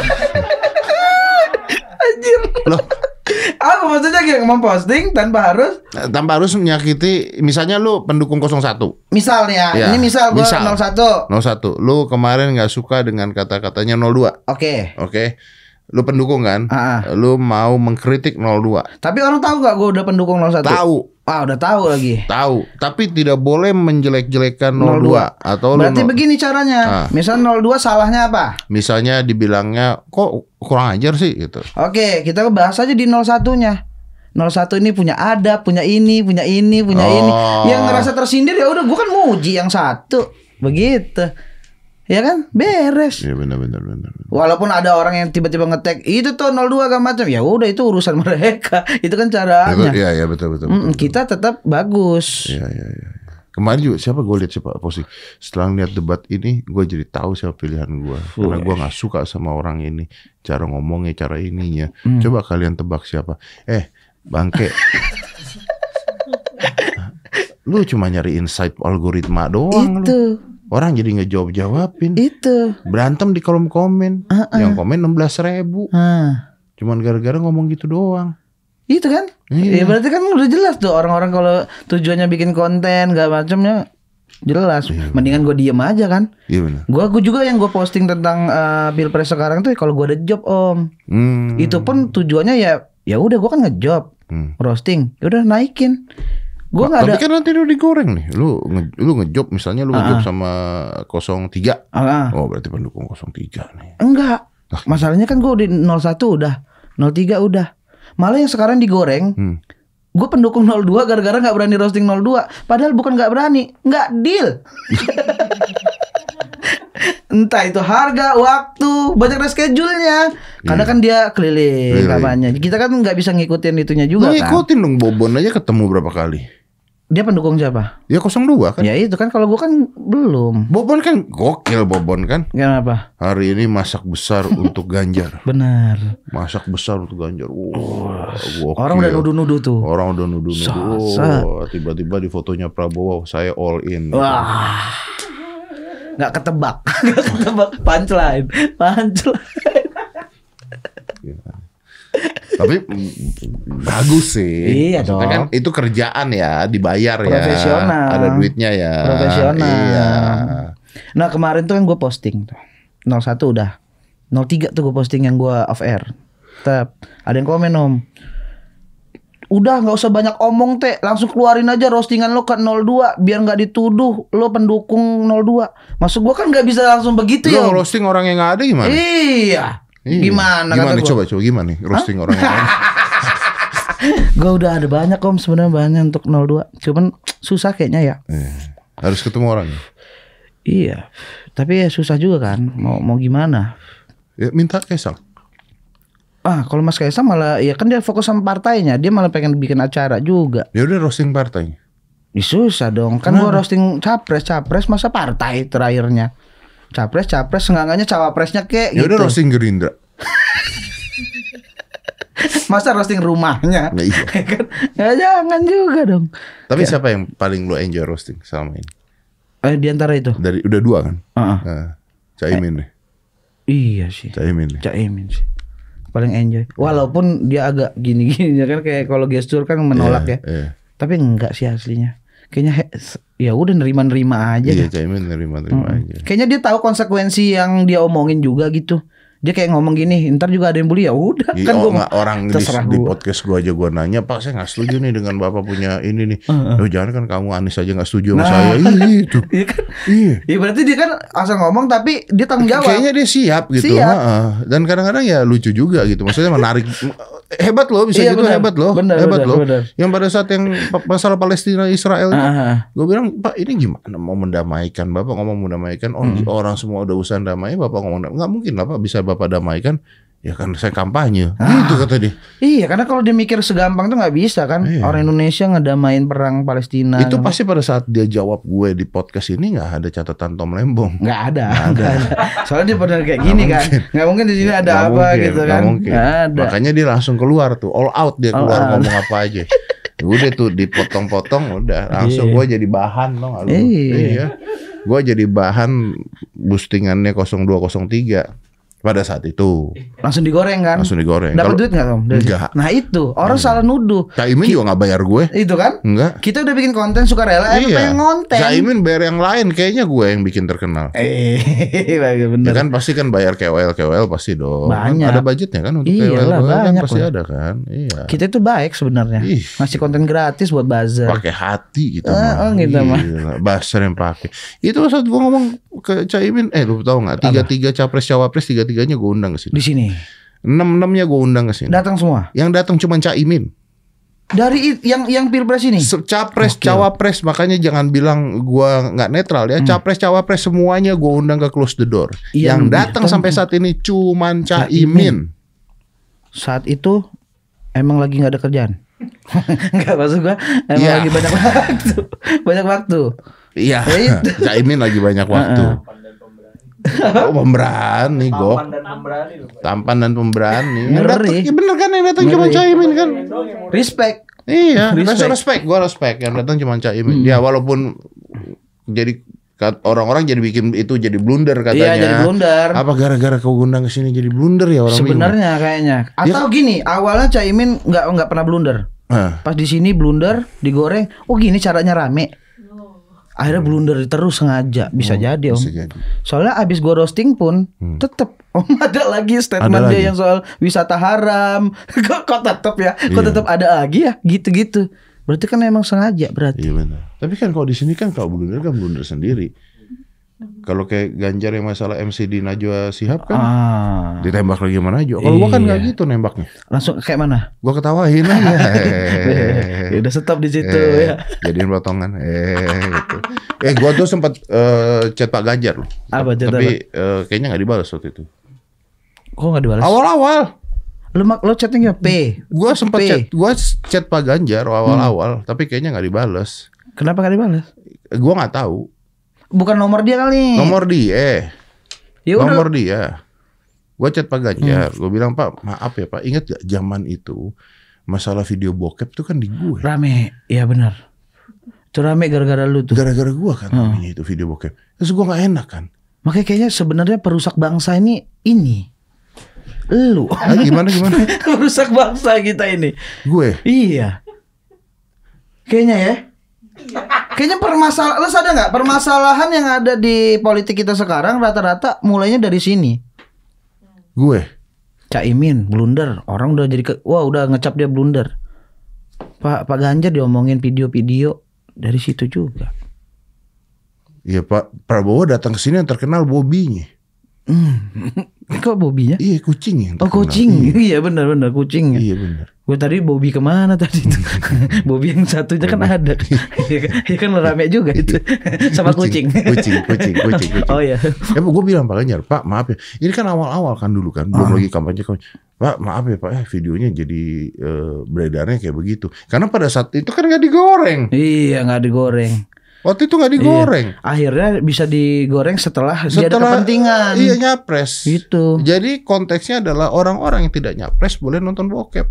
Anjir. Loh, apa maksudnya kayak memposting tanpa harus menyakiti, misalnya lu pendukung 01. Misalnya, ini misal gua 01. Lu kemarin nggak suka dengan kata-katanya 02. Oke. Lu pendukung kan? Lu mau mengkritik 02. Tapi orang tahu gak gue udah pendukung 01? Tahu. Udah tahu lagi. Tahu. Tapi tidak boleh menjelek-jelekan 02. Atau berarti begini caranya. Misal 02 salahnya apa? Misalnya dibilangnya kok kurang ajar sih gitu. Oke, kita bahas aja di 01-nya. 01 ini punya adab, punya ini. Yang ngerasa tersindir ya udah, gue kan muji yang satu. Begitu. Ya kan, beres. Iya benar. Walaupun ada orang yang tiba-tiba nge-tag itu tuh 02 gak macam, ya udah itu urusan mereka. Itu kan caranya. Iya betul. Kita tetap bagus. Iya. Kemarin juga gue lihat siapa posting. Setelah lihat debat ini, gue jadi tahu siapa pilihan gue. Karena gue nggak suka sama orang ini, cara ngomongnya, cara ininya. Coba kalian tebak siapa? Bangke. Lu cuma nyari insight algoritma doang. Itu. Orang jadi ngejawab-jawabin. Itu. Berantem di kolom komen. Yang komen 16.000. Cuman gara-gara ngomong gitu doang. Itu kan? Iya. Ya berarti kan udah jelas tuh orang-orang kalau tujuannya bikin konten gak macamnya jelas. Iya, mendingan gue diem aja kan. Iya benar. Gue juga yang gue posting tentang Pilpres sekarang tuh kalau gue ada job Om. Itu pun tujuannya ya udah gue kan ngejob. Roasting. Ya udah naikin. Tapi kan nanti lu digoreng nih. Lu ngejob misalnya lu ngejob sama 03. Oh berarti pendukung 03 nih. Enggak. Masalahnya kan gue di 01 udah, 03 udah. Malah yang sekarang digoreng. Gue pendukung 02 gara-gara gak berani roasting 02. Padahal bukan gak berani, gak deal. Entah itu harga, waktu, banyak reschedule-nya. Karena kan dia keliling kampanye. Kita kan gak bisa ngikutin itunya juga kan. Ngikutin dong, Bobon aja ketemu berapa kali. Dia pendukung siapa? Ya 02 kan. Ya itu kan, kalau gue kan belum. Bobon kan gokil, Bobon kan. Kenapa? Hari ini masak besar untuk Ganjar. Benar. Masak besar untuk Ganjar. Gokil. Orang udah nuduh-nuduh tuh. Orang udah nuduh-nuduh. Tiba-tiba di fotonya Prabowo, saya all in. Wah. Gak ketebak. Gak ketebak. Punchline. Tapi bagus sih. Iya dong. Kan itu kerjaan ya, dibayar ya. Profesional. Ada duitnya ya. Profesional. Iya. Nah kemarin tuh kan gue posting tuh 01 udah, 03 tuh gue posting yang gue off air. Ada yang komen, Om, udah gak usah banyak omong teh, langsung keluarin aja roastingan lo ke 02 biar gak dituduh lo pendukung 02. Maksud gue kan gak bisa langsung begitu ya. Lo roasting orang yang gak ada gimana? Iya. Gimana nih coba gimana nih roasting orang yang ada? Gue udah ada banyak, Om, sebenarnya banyak untuk 02. Cuman susah kayaknya ya. Harus ketemu orangnya. Iya. Tapi ya susah juga kan. Mau gimana? Ya minta Kaisang. Kalau Mas Kaisang malah ya kan dia fokus sama partainya, dia malah pengen bikin acara juga. Ya udah roasting partainya. Susah dong. Kan gua roasting capres masa partai terakhirnya. Capres enggak-enggaknya cawapresnya kayak ya gitu. Ya udah roasting Gerindra. Masa roasting rumahnya? Nah, iya. Ya jangan juga dong. Tapi siapa yang paling lo enjoy roasting selama ini? Di antara itu? Udah 2 kan? Caimin deh. Iya sih. Caimin sih. Paling enjoy. Walaupun dia agak gini-gini kan, kayak kalau gestur kan menolak ya. Tapi enggak sih aslinya. Kayaknya ya udah nerima-nerima aja. Iya, Caimin nerima-nerima aja. Kayaknya dia tahu konsekuensi yang dia omongin juga gitu. Dia kayak ngomong gini, ntar juga ada yang bully, ya udah. Kan gua orang di podcast gua aja gua nanya, Pak saya nggak setuju nih dengan Bapak punya ini nih. Jangan kan kamu Anies aja nggak setuju sama saya. Itu. Iya kan? Iya. Berarti dia kan asal ngomong tapi dia tanggung jawab. Kayaknya dia siap gitu. Dan kadang-kadang ya lucu juga gitu. Maksudnya menarik. Hebat loh, bisa gitu. Hebat loh. Yang pada saat yang masalah Palestina Israel itu, gue bilang, Pak ini gimana mau mendamaikan? Bapak ngomong mendamaikan, orang semua udah usaha damai, Bapak ngomong nggak mungkin lah Pak bisa Bapak damaikan. Ya kan saya kampanye. Gitu kata dia. Iya, karena kalau dia mikir segampang tuh nggak bisa kan. Orang Indonesia ngedamain perang Palestina. Itu pasti pada saat dia jawab gue di podcast ini nggak ada catatan Tom Lembong. Nggak ada. Soalnya dia pernah kayak gini kan. Nggak mungkin di sini ada apa gitu kan. Ada. Makanya dia langsung keluar tuh, all out dia keluar ngomong apa aja. Udah tuh dipotong-potong, udah langsung gue jadi bahan dong. Iya. Gue jadi bahan boostingannya 0203. Pada saat itu langsung digoreng kan? Langsung digoreng. Dapat duit nggak, Om? Enggak. Nah itu orang salah nuduh. Caimin juga nggak bayar gue. Itu kan? Enggak. Kita udah bikin konten sukarela, pengen ngonten. Caimin bayar yang lain, kayaknya gue yang bikin terkenal. Bener. Ya kan pasti kan bayar KOL pasti dong. Banyak. Kan ada budgetnya kan untuk KOL kan pasti ada kan. Iya. Kita itu baik sebenarnya. Ngasih konten gratis buat buzzer. Pakai hati gitu mah. Gitu mah. Buzzer yang pakai. Itu saat gue ngomong ke Caimin, lu tahu nggak? 3 capres cawapres 3-3-nya gue undang ke sini. Di sini. 6-6-nya gue undang ke sini. Datang semua. Yang datang cuma Caimin. Dari yang pilpres ini. Capres, cawapres, makanya jangan bilang gue nggak netral ya. Capres, cawapres semuanya gue undang ke close the door. Yang datang sampai saat ini cuma Caimin. Saat itu emang lagi nggak ada kerjaan. Nggak, maksud gue emang lagi banyak waktu. Iya. Caimin lagi banyak waktu. Pemberani, tampan dan pemberani. Ngeri. Ya bener kan yang datang cuma Caimin kan. Respect. Iya, respect. Gue respect yang datang cuma Caimin. Ya walaupun jadi orang-orang jadi bikin itu jadi blunder katanya. Iya, jadi blunder. Apa gara-gara kau undang ke sini jadi blunder ya orang? Sebenarnya kayaknya. Atau gini, awalnya Caimin nggak pernah blunder. Pas di sini blunder, digoreng. Oh gini caranya rame. Akhirnya blunder terus sengaja. Bisa jadi, Om. Soalnya abis gue roasting pun tetep Om ada lagi statement dia yang soal wisata haram. Kok tetep ya? Kok tetep ada lagi ya? Gitu-gitu. Berarti kan emang sengaja berarti. Iya benar. Tapi kan kalau di sini kan kalau blunder kan blunder sendiri. Kalau kayak Ganjar yang masalah MCD Najwa Shihab kan ditembak lagi sama Najwa. Kalau gua kan nggak gitu nembaknya. Langsung kayak mana? Gua ketawain aja. Ya udah stop di situ ya. Jadiin potongan. Gitu. Gua tuh sempat chat Pak Ganjar loh. Tapi kayaknya nggak dibalas waktu itu. Kok nggak dibalas? Awal-awal. Lo chatnya P. Gua sempat chat Pak Ganjar awal-awal, tapi kayaknya nggak dibalas. Kenapa nggak dibalas? Gua nggak tahu. Bukan nomor dia kali. Nomor dia. Yaudah. Nomor dia. Gue chat Pak Ganjar. Gue bilang, Pak, maaf ya Pak. Ingat gak zaman itu masalah video bokep tuh kan di gue. Rame. Iya benar. Itu rame gara-gara lu tuh. Gara-gara gue kan itu video bokep. Terus gue gak enak kan. Makanya kayaknya sebenarnya perusak bangsa ini. Lu. Gimana? Perusak bangsa kita ini. Gue? Iya. Kayaknya ya. Kayaknya permasalahan, lo sadar nggak permasalahan yang ada di politik kita sekarang rata-rata mulainya dari sini. Gue. Caimin blunder, orang udah jadi udah ngecap dia blunder. Pak Ganjar diomongin video-video dari situ juga. Iya Pak Prabowo datang ke sini yang terkenal bobinya. Kok bobinya? Iya kucing. Oh kucing, iya benar kucingnya. Iya benar. Gue tadi Bobby kemana tadi tuh? Bobby yang satunya kan ada. Ya kan rame juga itu. Sama kucing. Kucing. Oh iya. Gue bilang Pak Ganjar, Pak maaf ya. Ini kan awal-awal kan dulu kan. Belum lagi kampanye. Pak maaf ya Pak, videonya jadi beredarnya kayak begitu. Karena pada saat itu kan gak digoreng. Iya gak digoreng. Waktu itu gak digoreng. Iya. Akhirnya bisa digoreng setelah dia ada kepentingan. Iya nyapres. Gitu. Jadi konteksnya adalah orang-orang yang tidak nyapres boleh nonton bokep.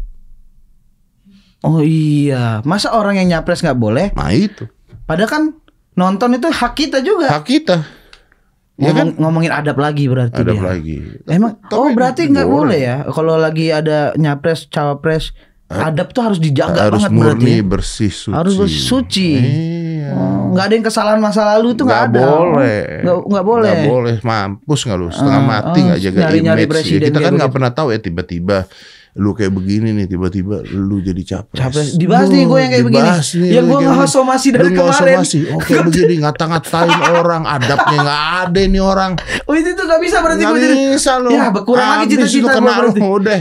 Oh iya, masa orang yang nyapres nggak boleh? Nah itu. Padahal kan nonton itu hak kita juga. Hak kita. Ya kan? Ngomongin adab lagi berarti. Adab lagi. Emang? Berarti nggak boleh ya? Kalau lagi ada nyapres, cawapres, adab tuh harus dijaga harus banget murni, berarti. bersih, suci. Harus suci. Iya. Nggak ada yang kesalahan masa lalu tuh nggak ada. Boleh. Nggak boleh. Nggak boleh. Mampus nggak lu? Setengah mati nggak jaga image. Ya, kita kan nggak pernah tahu ya tiba-tiba. Lu kayak begini nih tiba-tiba lu jadi capres. Dibahas nih gue yang kayak begini. Yang gue ngasomasi dari kemarin. Oke lu jadi ngata-ngatain orang, adabnya nggak ada nih orang. Oh itu tuh nggak bisa berarti. Nggak bisa lu. Ya berkurang lagi cita-cita gue berarti. Udah.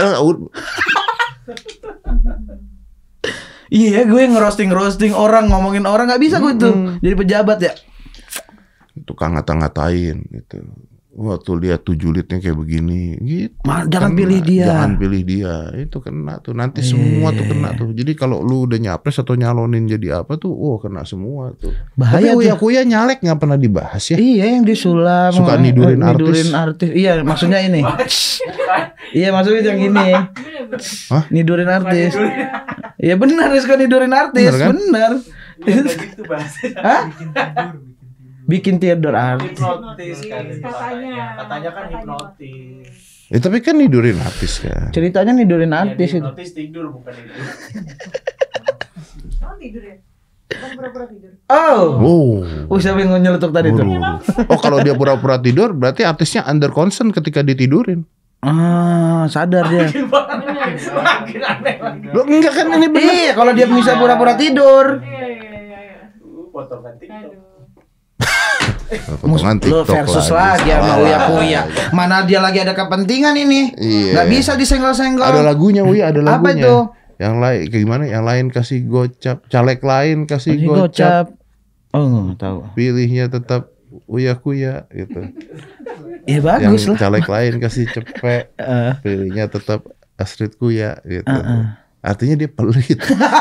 Iya gue ngerosting orang ngomongin orang nggak bisa gue tuh jadi pejabat ya. Tukang ngata-ngatain gitu. Waktu lihat 7 litnya kayak begini gitu. Jangan pilih dia. Jangan pilih dia. Itu kena tuh. Nanti semua tuh kena tuh. Jadi kalau lu udah nyapres atau nyalonin jadi apa tuh, kena semua tuh. Bahaya. Tapi Uya nggak pernah dibahas ya. Iya yang disulam. Suka nidurin artis. Iya maksudnya ini. Iya maksudnya yang gini. Hah? Nidurin artis. Iya benar suka nidurin artis. Benar. Hah? Bikin tidur artis. Hipnotis kan katanya kan hipnotis. Tapi kan nidurin artis kan. Ceritanya nidurin artis itu. Hipnotis tidur bukan itu. Oh tidur ya? Pura-pura tidur. Siapa yang nyeletuk tadi tuh? Oh kalau dia pura-pura tidur berarti artisnya under consent ketika ditidurin. Sadar dia. Makin aneh. Lo enggak kan ini benar. Iya kalau dia bisa pura-pura tidur. Iya. Potongan TikTok. Potongan TikTok versus lagi sama Uya. Mana dia lagi ada kepentingan ini. Iya. Gak bisa disenggol-senggol. Ada lagunya Uya, ada lagunya. Apa itu? Yang lain kayak gimana? Yang lain kasih gocap, caleg lain kasih gocap. Oh nggak tahu. Pilihnya tetap Uya Kuya gitu. Ya bagus yang lah. Caleg lain kasih cepet. Pilihnya tetap Astrid Kuya gitu. Artinya dia pelit.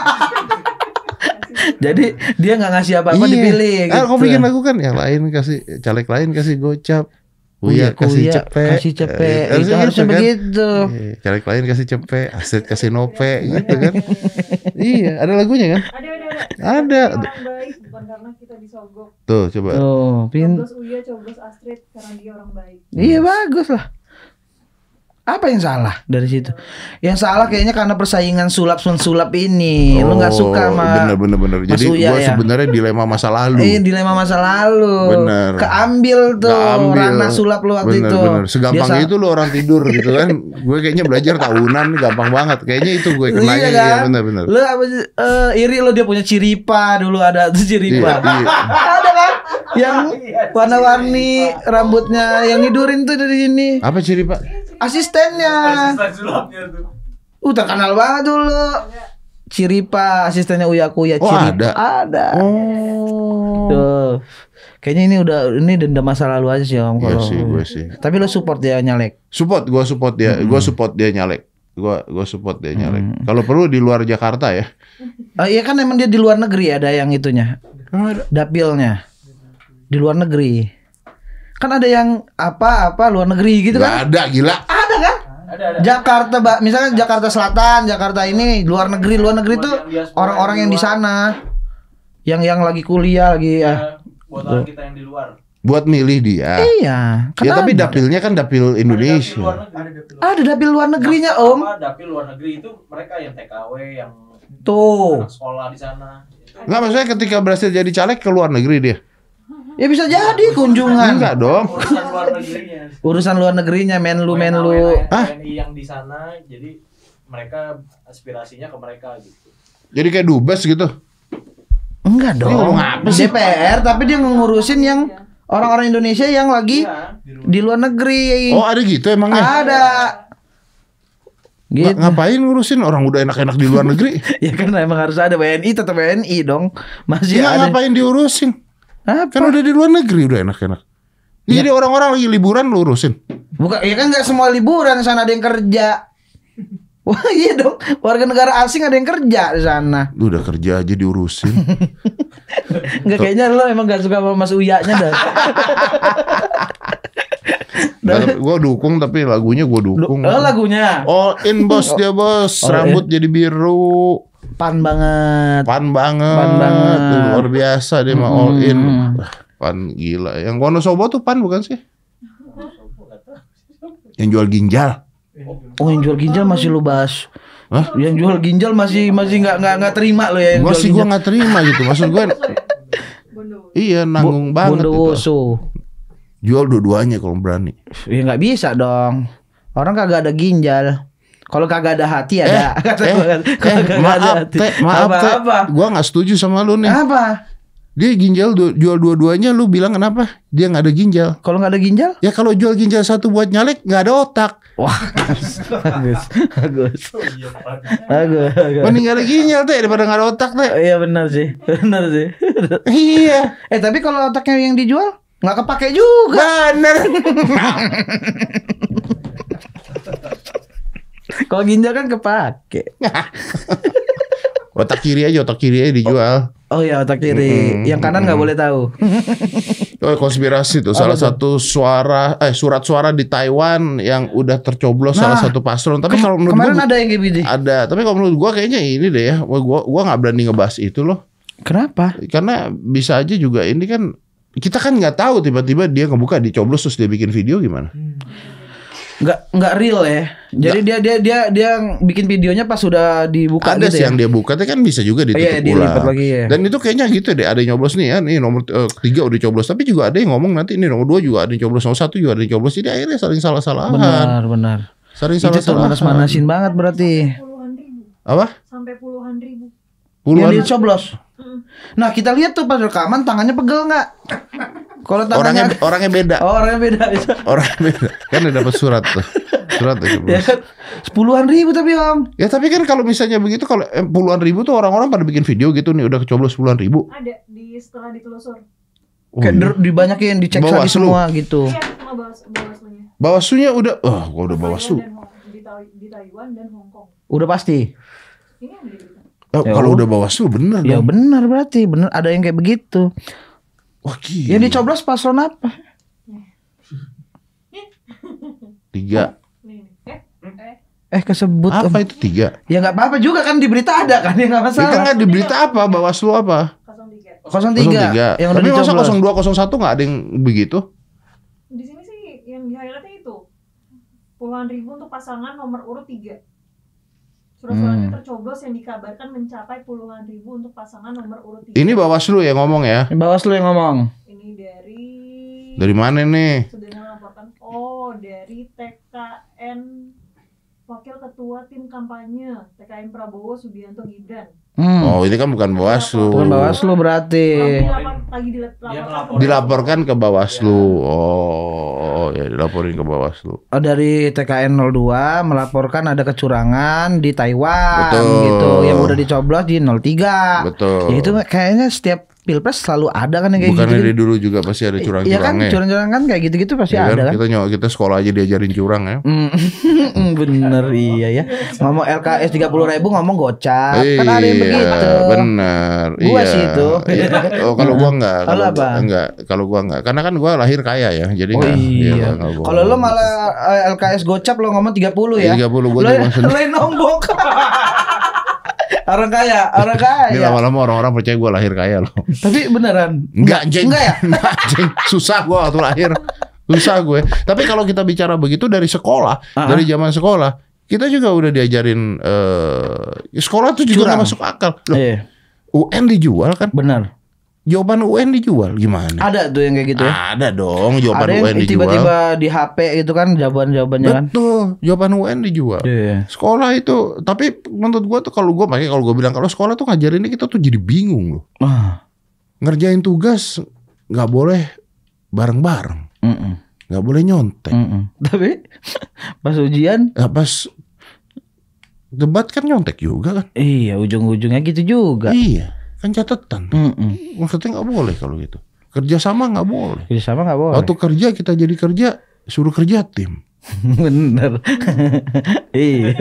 Jadi dia nggak ngasih apa-apa dipilih. Gitu. Aku bikin lagu kan yang lain kasih caleg lain kasih gocap. Uya kasih cepet. Itu harusnya begitu. Caleg lain kasih cepet, Astrid kasih nope gitu kan. Iya, ada lagunya kan? Ada. Orang baik bukan karena kita disogok. Tuh, coba. Coblos Uya, coblos Astrid karena dia orang baik. Iya bagus lah. Apa yang salah dari situ? Yang salah kayaknya karena persaingan sulap ini. Lu nggak suka sama bener. Jadi gua sebenarnya dilema masa lalu. Dilema masa lalu. Bener. Keambil ranah sulap lu waktu itu. Bener. Segampang itu lu orang tidur gitu kan. Gue kayaknya belajar tahunan gampang banget. Kayaknya itu gue kenanya. Iya kan? Ya, bener. Lu iri lu dia punya Ciripa dulu ada tuh Ciripa. Iya. Ada kan? Yang warna-warni rambutnya yang nidurin tuh dari sini. Apa ciri Pak? Asistennya. Terkenal banget dulu. Ciripa, asistennya Uya Kuya. Ciripa. Ada. Tuh. Kayaknya ini dendam masa lalu aja sih Om. Iya sih, gue sih. Tapi lo support dia nyalek? Gue support dia nyalek. Gue support dia nyalek. Kalau perlu di luar Jakarta ya. Iya kan emang dia di luar negeri ada yang itunya. Dapilnya. Di luar negeri. Kan ada yang apa luar negeri gitu kan? Gak ada, gila. Ada kan? Ada. Jakarta, misalnya Jakarta Selatan, Jakarta ini luar negeri tuh orang-orang yang di sana, yang lagi kuliah lagi buat orang kita yang di luar. Buat milih dia. Iya. Ya tapi dapilnya kan dapil Indonesia. Ada dapil luar negerinya Om. Dapil luar negeri itu mereka yang TKW, yang tuh sekolah di sana. Nggak, maksudnya ketika berhasil jadi caleg ke luar negeri dia. Ya bisa jadi kunjungan. Enggak dong. Urusan luar negerinya, Menlu. TNI yang di sana, jadi mereka aspirasinya ke mereka gitu. Jadi kayak dubes gitu. Enggak dong. DPR tapi dia ngurusin yang orang-orang Indonesia yang lagi di luar negeri. Oh, ada gitu emangnya? Ada. Gitu. Ngapain ngurusin orang udah enak-enak di luar negeri? Ya kan emang harus ada WNI, tetap WNI dong. Masih ya, ada. Ngapain diurusin? Apa? Kan udah di luar negeri udah enak-enak. Jadi orang-orang lagi liburan lu urusin. Bukan, ya kan nggak semua liburan, sana ada yang kerja. Wah iya dong, warga negara asing ada yang kerja di sana. Lu udah kerja aja diurusin. Enggak, kayaknya lo emang gak suka sama Mas Uyanya dah. Gue dukung tapi lagunya gue dukung. Lagunya All In bos dia bos. Rambut jadi biru. Pan banget. Luar biasa dia mah All In. Pan gila. Yang Wonosobo tuh Pan bukan sih? Yang jual ginjal. Oh, yang jual ginjal masih lu bahas. Hah? Yang jual ginjal masih nggak terima lo ya yang jual ginjal. Gue nggak terima gitu. Maksud gue iya nanggung banget itu. Jual dua-duanya kalau berani. Ya nggak bisa dong. Orang kagak ada ginjal. Kalau kagak ada hati ada. Maaf, gue nggak setuju sama lu nih. Apa? Dia ginjal jual dua-duanya, lu bilang kenapa? Dia nggak ada ginjal. Kalau nggak ada ginjal? Ya kalau jual ginjal satu buat nyalek nggak ada otak. Wah, bagus. Mending nggak ada ginjal teh daripada nggak ada otak teh. Iya benar sih. Iya. Tapi kalau otaknya yang dijual nggak kepake juga. Bener. Kalau ginjal kan kepake. Otak kiri aja dijual. Oh ya, otak kiri. Yang kanan nggak boleh tahu. Oh, konspirasi tuh. Salah satu surat suara di Taiwan yang udah tercoblos salah satu paslon. Tapi kalau menurut kemarin ada yang kayak gini. Ada. Tapi kalau menurut gua kayaknya ini deh ya. Gua nggak berani ngebahas itu loh. Kenapa? Karena bisa aja juga ini kan kita kan nggak tahu tiba-tiba dia ngebuka dicoblos terus dia bikin video gimana? Nggak real ya. Jadi dia bikin videonya pas sudah dibuka. Ada gitu sih ya? yang dia buka tapi kan bisa juga ditutup ulang. Lagi, ya. Dan itu kayaknya gitu deh. Ada yang nyoblos nih ya. Nih nomor 3 udah coblos. Tapi juga ada yang ngomong nanti ini nomor 2 juga ada yang coblos, nomor 1 juga ada yang coblos. Jadi akhirnya saling salah-salahan. Benar. Saling salah-salahan. Itu manas-manasin banget berarti. Apa? Sampai puluhan ribu. Yang dicoblos. Nah kita lihat tuh pas rekaman tangannya pegel nggak? Kalau tangannya orangnya beda. Oh, orangnya beda. Orangnya beda. Kan udah dapat surat tuh. Surat tuh. Ya kan puluhan ribu tapi Om. Ya tapi kan kalau misalnya begitu kalau puluhan ribu tuh orang-orang pada bikin video gitu nih udah kecoblos puluhan ribu. Ada setelah ditelusur. Kayak dibanyakin dicek lagi semua gitu. Iya, sama Bawaslunya. Bawaslunya udah gua udah Bawaslu. Di Taiwan dan Hong Kong. Udah pasti. Ini yang berita. Kalau udah Bawaslu bener dong. Ya benar berarti, benar ada yang kayak begitu. Wah gila. Yang dicoblos paslon apa? 3. Kesebut apa itu 3? Ya nggak apa-apa juga kan di berita ada kan ya nggak masalah. Itu nggak di berita apa Bawaslu apa? 03. Yang tapi masa 02 01 nggak ada yang begitu? Di sini sih yang di highlightnya itu puluhan ribu untuk pasangan nomor urut 3. Surat-suratnya tercoblos yang dikabarkan mencapai puluhan ribu untuk pasangan nomor urut 3. Ini Bawaslu yang ngomong ya? Bawaslu yang ngomong. Ini dari mana nih? Sudah melaporkan dari TKN Wakil Ketua Tim Kampanye TKN Prabowo Subianto Gibran. Oh, ini kan bukan Bawaslu. Bukan Bawaslu berarti. Dilaporkan ke Bawaslu. Oh, ya dilaporin ke Bawaslu. Dari TKN 02 melaporkan ada kecurangan di Taiwan. Betul. Gitu. Yang udah dicoblos di 03. Betul. Ya itu kayaknya setiap Pilpres selalu ada kan yang kayak bukan gitu. Bukan dari dulu juga pasti ada curang-curangnya. Iya kan, curang-curang kan kayak gitu-gitu pasti ya ada kan. Kita sekolah aja diajarin curang ya. Bener iya ya. Ngomong LKS 30.000 ngomong gocap. Kan ada yang begitu. Bener. Gua sih itu. Oh, kalau gua enggak. Kalau apa? Enggak. Kalau gua enggak. Karena kan gua lahir kaya ya. Jadi enggak. Iya. Kalau lo malah LKS gocap lo ngomong 30 ya. 30 gua cuma lo nombok. Orang kaya. Ini lama-lama orang-orang percaya gue lahir kaya loh. Tapi beneran? Enggak, anjing. Enggak ya? Anjing. Susah gue waktu lahir. Susah gue. Tapi kalau kita bicara begitu dari sekolah, dari zaman sekolah, kita juga udah diajarin sekolah tuh juga gak masuk akal. Loh, UN dijual kan? Benar. Jawaban UN dijual gimana? Ada tuh yang kayak gitu ya? Ada dong jawaban UN dijual. Tiba-tiba di HP itu kan jawabannya kan? Betul, jawaban UN dijual. Sekolah itu, tapi menurut gua tuh kalau gua bilang kalau sekolah tuh ngajarin ini kita tuh jadi bingung loh. Ngerjain tugas nggak boleh bareng-bareng, nggak boleh nyontek. Tapi pas ujian, pas debat kan nyontek juga kan? Iya, ujung-ujungnya gitu juga. Iya. Kan catatan. Maksudnya nggak boleh kalau gitu. Kerjasama nggak boleh. Kerjasama nggak boleh. Waktu kerja kita jadi kerja, suruh kerja tim. Bener. Iya.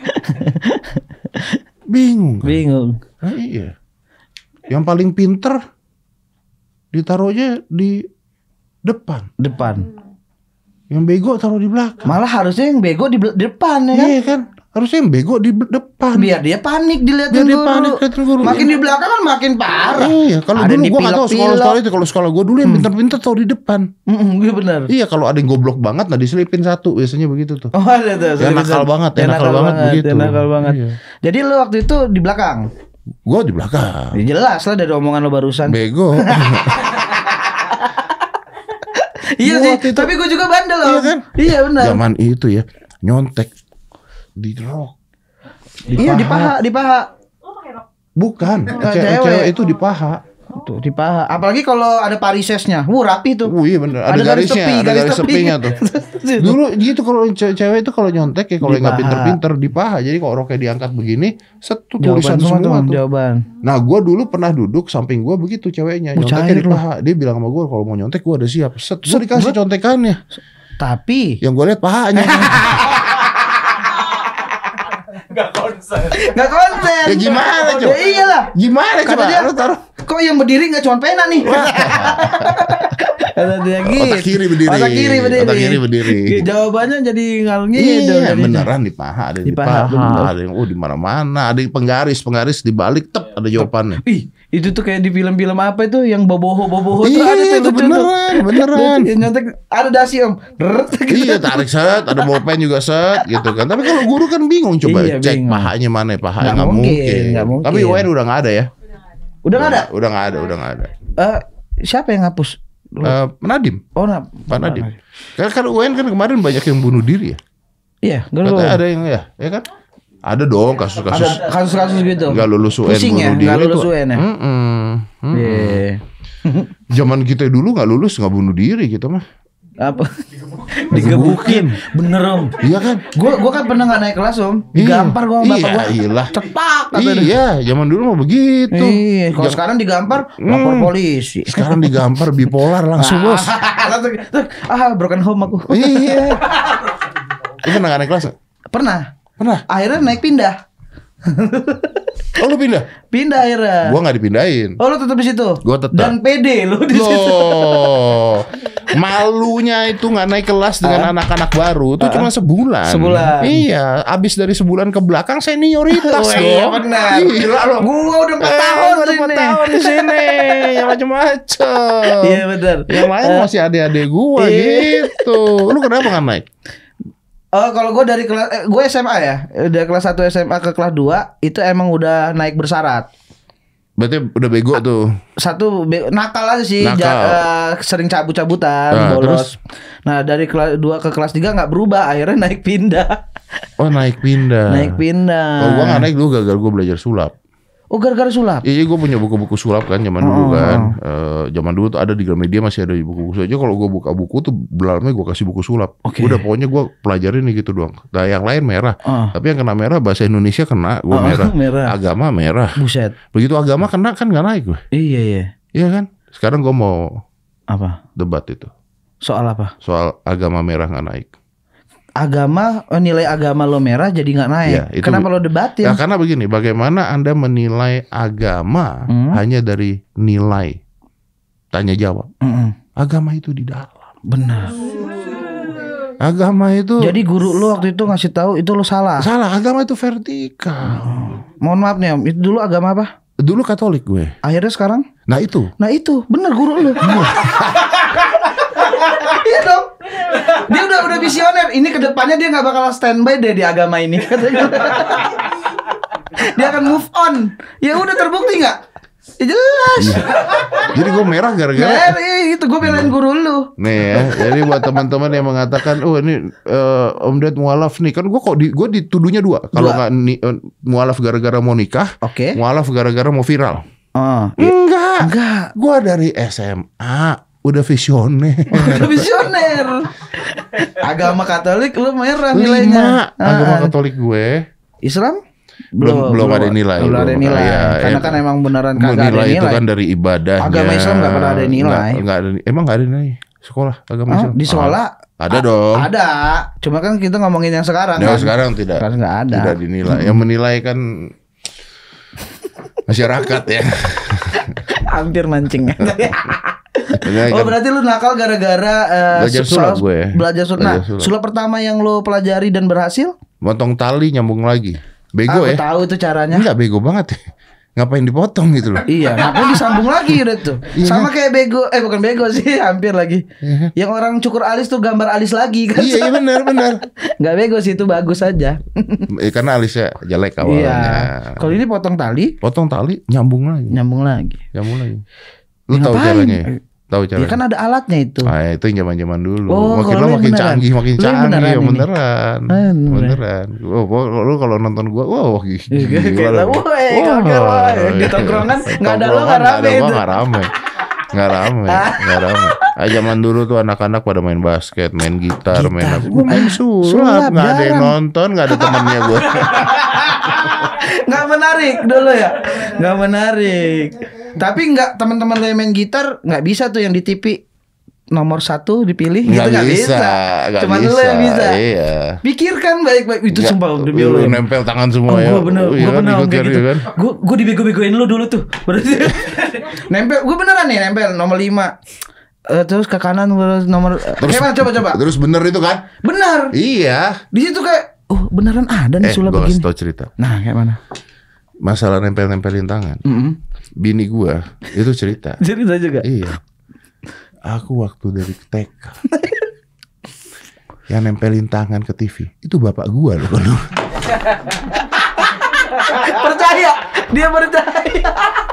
Bingung. Kan? Bingung. Nah, iya. Yang paling pinter ditaruhnya di depan. Yang bego taruh di belakang. Malah harusnya yang bego di depan ya kan? Iya kan. Harusnya yang bego di depan. Biar dia panik dilihatin guru. Makin di belakang kan makin parah. Iya, kalau dulu gue nggak tahu sekolah itu. Kalau sekolah gue dulu yang pintar-pintar tahu di depan. Iya benar. Iya, kalau ada yang goblok banget, nah diselipin satu biasanya begitu tuh. Oh ada tuh. Yang nakal banget, begitu. Nakal banget. Iya. Jadi lo waktu itu di belakang. Gue di belakang. Ya, jelas lah dari omongan lo barusan. Bego. Iya sih. Tapi gue juga bandel loh. Iya kan? Iya benar. Zaman itu ya nyontek. Di rok. Iya di paha. Lo pakai rok? Bukan, cewek itu di paha. Tuh di paha. Apalagi kalau ada parisesnya. Rapi tuh. Iya bener. Ada garisnya, ada garis tepinya tuh. Dulu gitu kalau cewek itu kalau nyontek ya kalau nggak pinter-pinter di paha. Jadi kalau roknya diangkat begini, satu tulisan semua tuh. Jawaban. Nah, gue dulu pernah duduk samping gue begitu ceweknya nyonteknya di paha. Dia bilang sama gue kalau mau nyontek gue udah siap. Gue dikasih contekannya. Tapi yang gue lihat pahanya. Gak konsen. Ya gimana coba? Ya iyalah. Gimana coba? Dia, kok yang berdiri gak cuma pena nih? Kata dia gitu. Otak kiri berdiri. Jawabannya jadi ngalung gitu. Iya, beneran di paha, ada di paha, ada yang di mana-mana, ada yang penggaris di balik ada jawabannya. Ih, itu tuh kayak di film-film apa itu yang boboho iya, tuh ada itu beneran. Nyontek ada dasi om. Iya, tarik set, ada bolpen juga set gitu kan. Tapi kalau guru kan bingung coba cek pahanya mana, paha nggak mungkin. Tapi UN udah nggak ada ya. Udah nggak ada. Siapa yang ngapus? Nadiem. Oh, Pak Nadiem. Kan UN kan kemarin banyak yang bunuh diri ya. Iya, ada yang ya kan? Ada dong kasus-kasus gitu. Enggak lulus UN bunuh diri. Enggak lulus UN ya. Zaman kita dulu enggak lulus enggak bunuh diri gitu mah. Apa? Digebukin. Bener om. Iya kan? Gua kan pernah nggak naik kelas om. Digampar gua sama bapak gua. Iyalah. Cepak. Iya, zaman dulu mah begitu. Iya. Kalau sekarang digampar lapor polisi. Sekarang digampar bipolar langsung bos. Broken home aku. Iya. Lu pernah nggak naik kelas? Pernah. Akhirnya naik pindah. Oh lu pindah? Pindah akhirnya. Gua nggak dipindahin. Oh lu tetap di situ? Gua tetap. Dan pede lu di situ. Malunya itu nggak naik kelas dengan anak-anak baru itu cuma sebulan. Iya, abis dari sebulan ke belakang senioritas dong. Iya benar. Gila lo. Gua udah 4 tahun di sini. Yang macam-macam. Iya benar. Yang lain masih adik-adik gua gitu. Lu kenapa nggak naik? Kalau gue dari kelas gue SMA ya. Dari kelas 1 SMA ke kelas 2 itu emang udah naik bersyarat. Berarti udah bego tuh. Satu nakal aja sih, sering cabut-cabutan, bolos. Terus? Nah, dari kelas 2 ke kelas 3 enggak berubah, akhirnya naik pindah. Oh naik pindah. Kalau gua nggak naik dulu gara-gara gua belajar sulap. Oh gara-gara sulap? Iya, gue punya buku-buku sulap kan zaman dulu kan. Zaman dulu tuh ada di Gramedia masih ada buku-buku aja. Kalau gue buka buku tuh belalangnya gue kasih buku sulap. Udah pokoknya gue pelajarin nih gitu doang. Nah yang lain merah. Tapi yang kena merah bahasa Indonesia kena, gue merah. Agama merah. Buset. Begitu agama kena kan nggak naik gue. Iya. Iya kan. Sekarang gue mau debat itu. Soal apa? Soal agama merah nggak naik. Nilai agama lo merah jadi nggak naik. Ya, kenapa lo debatin? Ya, karena begini, bagaimana Anda menilai agama hanya dari nilai tanya jawab? Agama itu di dalam. Benar. Agama itu. Jadi guru lo waktu itu ngasih tahu itu lo salah. Salah, agama itu vertikal. Mohon maaf nih Om, itu dulu agama apa? Dulu Katolik gue. Akhirnya sekarang? Nah itu, benar guru lo. Iya dong. Dia udah visioner. Ini kedepannya dia nggak bakal standby deh di agama ini. Dia akan move on. Ya udah terbukti nggak? Ya jelas. Jadi gue merah gara-gara. Itu gue belain guru lu. Nih ya. Jadi buat teman-teman yang mengatakan, oh ini Om Ded mualaf nih, kan gue dituduhnya dua. Kalau nggak mualaf gara-gara mau nikah, mualaf gara-gara mau viral. Enggak. Gue dari SMA. Udah visioner. Agama Katolik lu merah nilainya. Agama Katolik gue. Islam? Belum ada nilai. Belum ada nilai. Karena kan emang beneran kagak ada nilai. Itu kan dari ibadahnya. Agama Islam nggak pernah ada nilai. Emang nggak ada nilai sekolah agama Islam? Di sekolah ada dong. Ada. Cuma kan kita ngomongin yang sekarang. Sekarang tidak. Sekarang nggak ada. Tidak dinilai. Yang menilai kan masyarakat ya. Hampir mancing. Berarti lu nakal gara-gara belajar sulap gue. Belajar sulap. Sulap pertama yang lu pelajari dan berhasil? Motong tali nyambung lagi. Bego ya? Aku tahu itu caranya. Enggak bego banget. Ngapain dipotong gitu loh? Iya, ngapain disambung lagi udah tuh. Sama kayak bego, bukan bego sih, hampir lagi. Yang orang cukur alis tuh gambar alis lagi kan? Iya benar. Nggak bego sih, itu bagus aja. Karena alisnya jelek awalnya. Iya. Kalau ini potong tali, nyambung lagi. Lu tahu caranya? Tahu caranya? Ya kan ada alatnya itu. Itu yang zaman-zaman dulu. Makin canggih. Beneran. Lu kalau nonton gua, gila. Di tongkrongan nggak ada lo nggak rame. Nggak rame. Zaman dulu tuh anak-anak pada main basket, main gitar. Main sulap. Nggak ada yang nonton, nggak ada temannya gua. Nggak menarik dulu ya. Nggak menarik. Tapi nggak, teman-teman lo yang main gitar nggak bisa tuh yang di TV nomor 1 dipilih gitu, nggak bisa. Cuma lo yang bisa. Iya. Pikirkan baik-baik itu, sumpah demi Allah. Nempel tangan semua ya. Gue bener kayak gitu. Gue dibego-begoin lo dulu tuh. Berarti nempel. Gue beneran nih nempel nomor 5. Terus ke kanan nomor. Gimana coba. Terus bener itu kan? Bener. Iya. Di situ kayak beneran ada nih sulap begini. Gue kasih tau cerita. Nah kayak mana? Masalah nempelin tangan. Bini gua itu cerita. Cerita juga. Iya. Aku waktu dari TK yang nempelin tangan ke TV itu bapak gua loh. Percaya, dia percaya.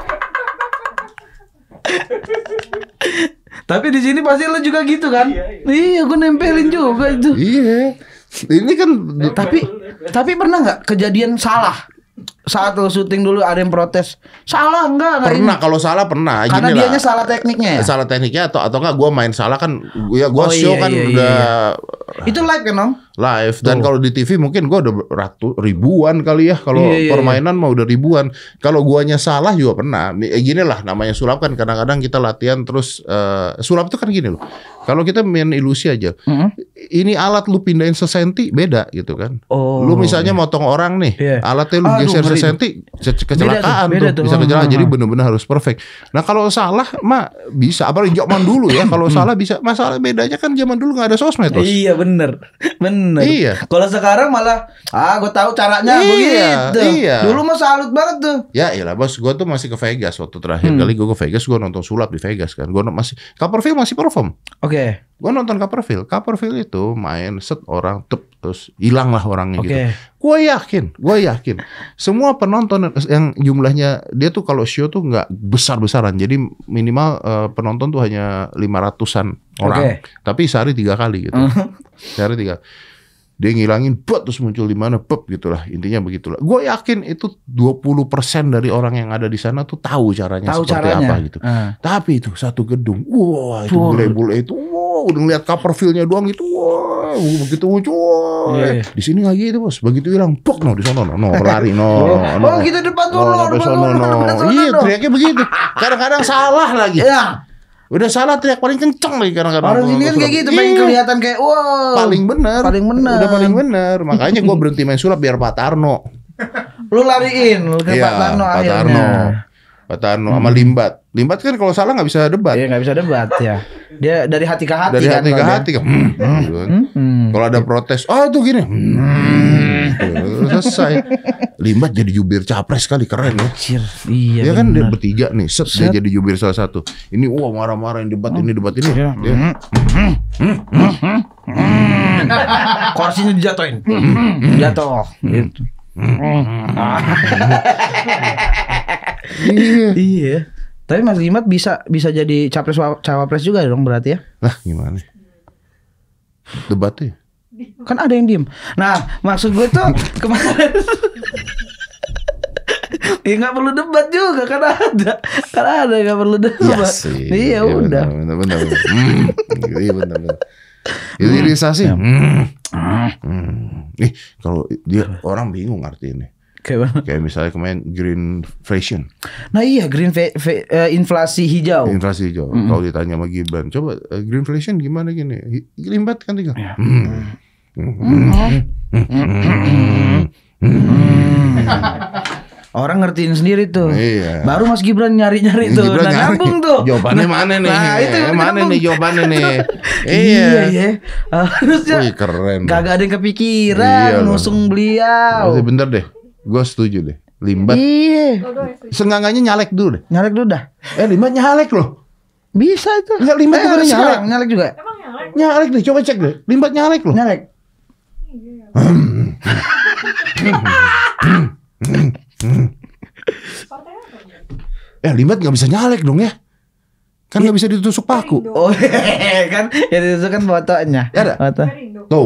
Tapi di sini pasti lo juga gitu kan? Iya, gua nempelin juga itu. Iya. Ini kan tapi pernah nggak kejadian salah? Saat lo syuting dulu ada yang protes, salah enggak? Pernah, kalau salah pernah. Karena dianya salah tekniknya ya? Salah tekniknya atau enggak gue main salah kan. Ya gue show kan udah. Itu live kan Om? Live. Dan kalau di TV mungkin gue udah ribuan kali ya. Kalau permainan mah udah ribuan. Kalau guanya salah juga pernah. Gini lah namanya sulap kan, kadang-kadang kita latihan terus. Sulap itu kan gini loh. Kalau kita main ilusi aja, ini alat lu pindahin sesenti beda gitu kan. Lu misalnya motong orang nih, alatnya lu geser sesenti, kecelakaan tuh, bisa kecelakaan. Jadi benar-benar harus perfect. Nah kalau salah mah bisa, apalagi zaman dulu ya, kalau salah bisa. Masalah bedanya kan zaman dulu nggak ada sosmed. Iya bener. Iya. Kalau sekarang malah, gue tahu caranya begitu. Iya. Dulu mah salut banget tuh. Ya iyalah bos, gue tuh masih ke Vegas waktu terakhir kali gue ke Vegas, gue nonton sulap di Vegas kan. Gue masih Copperfield masih perform. Gue nonton Copperfield itu main set orang terus hilang lah orangnya gitu. Gue yakin semua penonton yang jumlahnya dia tuh kalau show tuh nggak besar-besaran, jadi minimal penonton tuh hanya 500-an orang, tapi sehari 3 kali gitu. Sehari 3. Dia ngilangin terus muncul di mana gitulah. Intinya begitulah. Gue yakin itu 20% dari orang yang ada di sana tuh tahu caranya seperti apa gitu. Tapi itu satu gedung, wah itu bule-bule itu, wah udah ngeliat cover feel-nya doang gitu, wah begitu muncul. Di sini nggak gitu bos, begitu hilang, di sono, lari, Oh kita depan sono. Iya teriaknya begitu. Kadang-kadang salah lagi. Udah salah teriak paling kenceng lagi kadang-kadang. Orang sini kan kayak gitu, pengen kelihatan kayak paling bener. Udah paling bener. Makanya gue berhenti main sulap biar Pak Tarno. Lu lariin ke Pak Tarno akhirnya. Pak Tarno sama Limbat. Limbat kan kalau salah nggak bisa debat. Iya nggak bisa debat ya. Dia dari hati ke hati. Dari hati ke hati kan. Kalau ada protes, itu gini. Selesai. Limbat jadi jubir capres kali, keren ya. Iya. Dia kan dia bertiga nih, dia jadi jubir salah satu. Ini marah-marah ini debat ini. Dia. Kursinya dijatuhin. Jatuh gitu. Iya. Tapi Mas Gimat bisa jadi capres cawapres juga dong berarti ya? Lah gimana? Debatnya? Kan ada yang diem. Nah maksud gue tuh kemarin ya nggak perlu debat juga kan ada nggak perlu debat. Iya udah. Benar. Iya benar. Hilirisasi. Nih kalau dia orang bingung artinya. Kayak misalnya kemarin greenflation. Nah iya inflasi hijau. Inflasi hijau. Kalau ditanya sama Gibran, coba greenflation gimana gini? Limbat kan tinggal. Orang ngertiin sendiri tuh. Iya. Baru Mas Gibran nyari-nyari tuh. Gibran nyambung tuh. Jawabannya mana nih? Nah, itu mana nih jawabannya nih? Iya. Harusnya. Wih, keren. Kagak ada yang kepikiran ngusung beliau. Bener deh. Gue setuju deh. Limbat. Iya. Senggangannya nyalek dulu deh. Nyalek dulu dah. Limbat nyalek loh. Bisa itu. Enggak, Limbat juga nyalek. Nyalek juga. Emang nyalek? Nyalek deh, coba cek deh. Limbat nyalek loh. Nyalek. Limbat nggak bisa nyalek dong ya? Kan nggak bisa ditusuk paku. Oh kan ya ditusuk kan fotonya. Ada. Foto. Tuh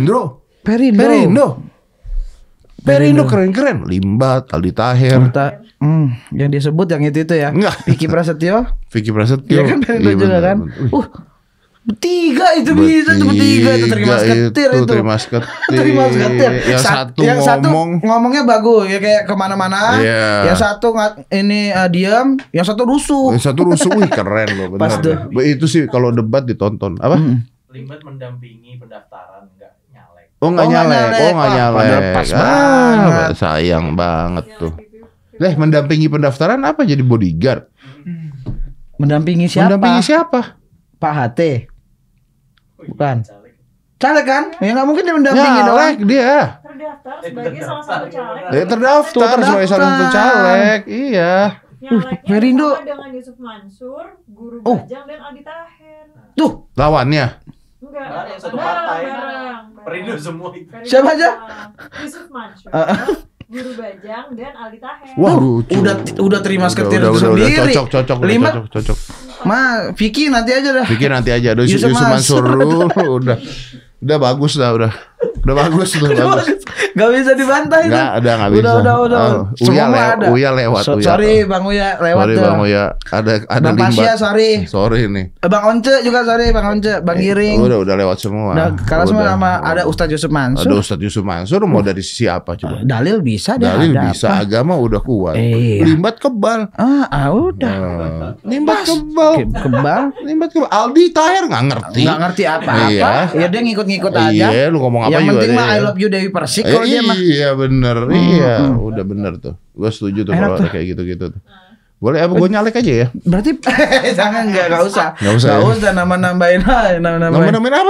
Perindo keren-keren. Limbat, Aldi Taher. Yang disebut yang itu ya. Enggak. Vicky Prasetyo. Iya kan Perindo juga kan. Bertiga itu bisa tuh bertiga itu terima seketir itu. Terima seketir. Yang satu ngomongnya bagus ya kayak kemana-mana. Yeah. Yang satu ini diam, yang satu rusuh. Wih keren loh benar. Itu sih kalau debat ditonton. Apa? Limbat mendampingi pendaftaran enggak nyalek. Nggak nyalek. Pas banget. Sayang banget tuh. Mendampingi pendaftaran apa jadi bodyguard? Mendampingi siapa? Pak HT. Bukan. Caleg kan? Ya nggak mungkin dia mendampingi doang. Dia. Terdaftar sebagai salah satu caleg. Terdaftar sebagai salah satu caleg. Iya. Perindo dengan Yusuf Mansur, Guru Bajang dan Aldi Taher. Tuh lawannya. Enggak. Yang satu partai. Perindo semua itu. Siapa aja? Yusuf Mansur, Guru Bajang dan Aldi Taher. Wah lucu. Udah terima seketir sendiri. Cocok. Vicky nanti aja dah. Aduh Yusuf Mansur udah bagus dah udah bagus tuh bagus. Gak bisa dibantah itu. Nggak bisa. Udah. Uya lewat. Sorry Bang Uya lewat tuh. Bang Uya ada Bang Pasya sorry nih. Bang Once juga sorry Bang Once, Bang Giring. Udah lewat semua. Kalau semua sama ada Ustadz Yusuf Mansur. Ada Ustadz Yusuf Mansur mau dari sisi apa coba? Dalil bisa. Agama udah kuat. Limbat kebal. Udah. Limbat kebal. Aldi Taher nggak ngerti apa-apa. Ya dia ngikut-ngikut aja. Iya, lu ngomong apa juga. Yang penting mah I love you Dewi Persik kalau dia mah. Iya bener. Iya, udah bener tuh. Gue setuju tuh kalau ada kayak gitu-gitu tuh. Boleh apa gue nyalek aja ya? Berarti jangan enggak usah. Enggak usah nama-nambahin apa? Nambahin apa?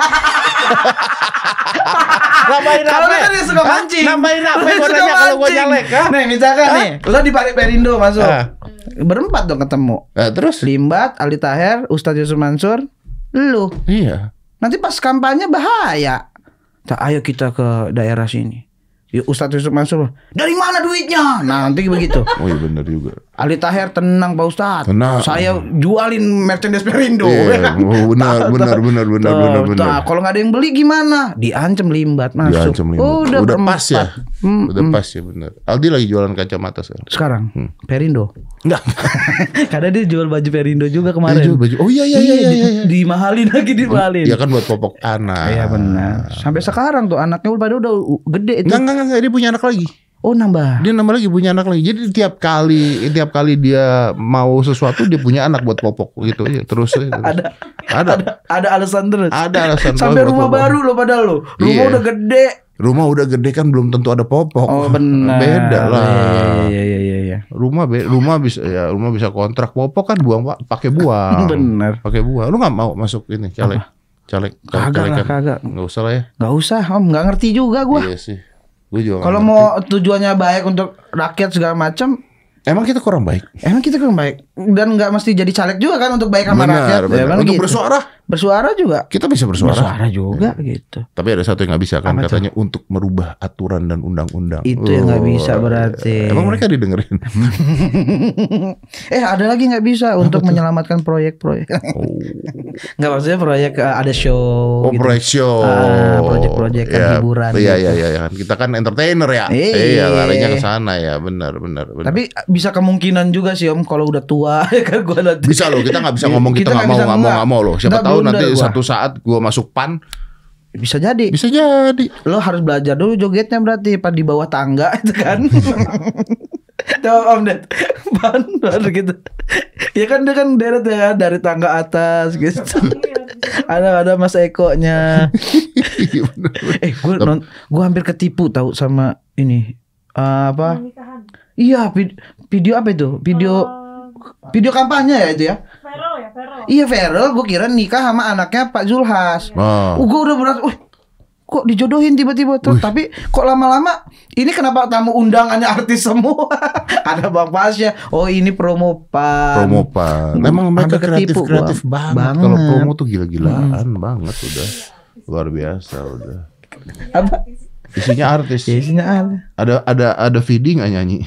Nambahin apa? Kalau kan dia suka mancing. Nambahin apa? Gue nanya kalau gue nyalek. Nih misalkan nih, lo di Perindo masuk. Berempat dong ketemu. Terus? Limbat, Aldi Taher, Ustadz Yusuf Mansur, lu. Iya. Nanti pas kampanye bahaya. Ayo kita ke daerah sini. Ustadz Yusuf Mansur, dari mana duitnya? Nah, nanti begitu. Oh iya benar juga. Ali Taher, tenang Pak Ustadz. Tenang. Saya jualin merchandise Perindo. Iya, benar. Kalau nggak ada yang beli gimana? Diancam limbat masuk. Udah pas ya. Udah pas ya benar. Aldi lagi jualan kacamata sekarang. Perindo. Enggak. Karena dia jual baju Perindo juga kemarin. Dia jual baju. Oh iya. Dimahalin lagi. Iya kan buat popok anak. Iya benar. Sampai sekarang tuh anaknya udah gede itu. Enggak, dia punya anak lagi. Oh nambah. Dia nambah lagi punya anak lagi. Jadi tiap kali dia mau sesuatu dia punya anak buat popok gitu. Iya, terus. Ada alasan terus. Ada alasan. Sampai rumah baru loh padahal lo. Rumah udah gede. Rumah udah gede kan belum tentu ada popok. Oh benar. Beda lah. Iya. Rumah bisa kontrak, popok kan pakai buang. Benar. Pakai buang. Lu nggak mau masuk ini caleg? Kagak. Nggak usah lah ya. Nggak usah Om, nggak ngerti juga gua. Iya sih. Kalau mau tujuannya baik untuk rakyat segala macam, emang kita kurang baik. Dan nggak mesti jadi caleg juga kan untuk baik sama rakyat. Benar. Untuk gitu. Bersuara juga. Kita bisa bersuara juga gitu. Tapi ada satu yang nggak bisa kan, katanya untuk merubah aturan dan undang-undang. Itu yang nggak bisa berarti. Emang mereka didengerin? Ada lagi nggak bisa untuk menyelamatkan proyek-proyek. Nggak, maksudnya proyek ada show. Oh gitu. Proyek show. Proyek-proyek hiburan. Iya. Kita kan entertainer ya. Iya, larinya ke sana ya. Benar. Tapi bisa kemungkinan juga sih Om, kalau udah tua ya kan gua nanti. Bisa loh, kita nggak bisa ngomong kita nggak mau loh. Siapa tahu nanti satu saat gua masuk PAN. Bisa jadi. Lo harus belajar dulu jogetnya berarti pas di bawah tangga itu kan. Coba Om Ded, baru gitu. Ya kan dia kan deret ya kan dari tangga atas gitu. Ada Mas Eko-nya. Gue hampir ketipu tahu sama ini apa? Iya, video apa itu? Video kampanye ya itu ya? Viral. Iya viral. Gue kira nikah sama anaknya Pak Zulhas. Gue udah berat. Kok dijodohin tiba-tiba tuh? Tapi kok lama-lama ini kenapa tamu undangannya artis semua? Ada Bang Pasya. Oh ini promo pan. Memang mereka kreatif banget. Kalau promo tuh gila-gilaan banget udah. Luar biasa udah. Apa? Isinya artis. Ada Vidi nggak nyanyi?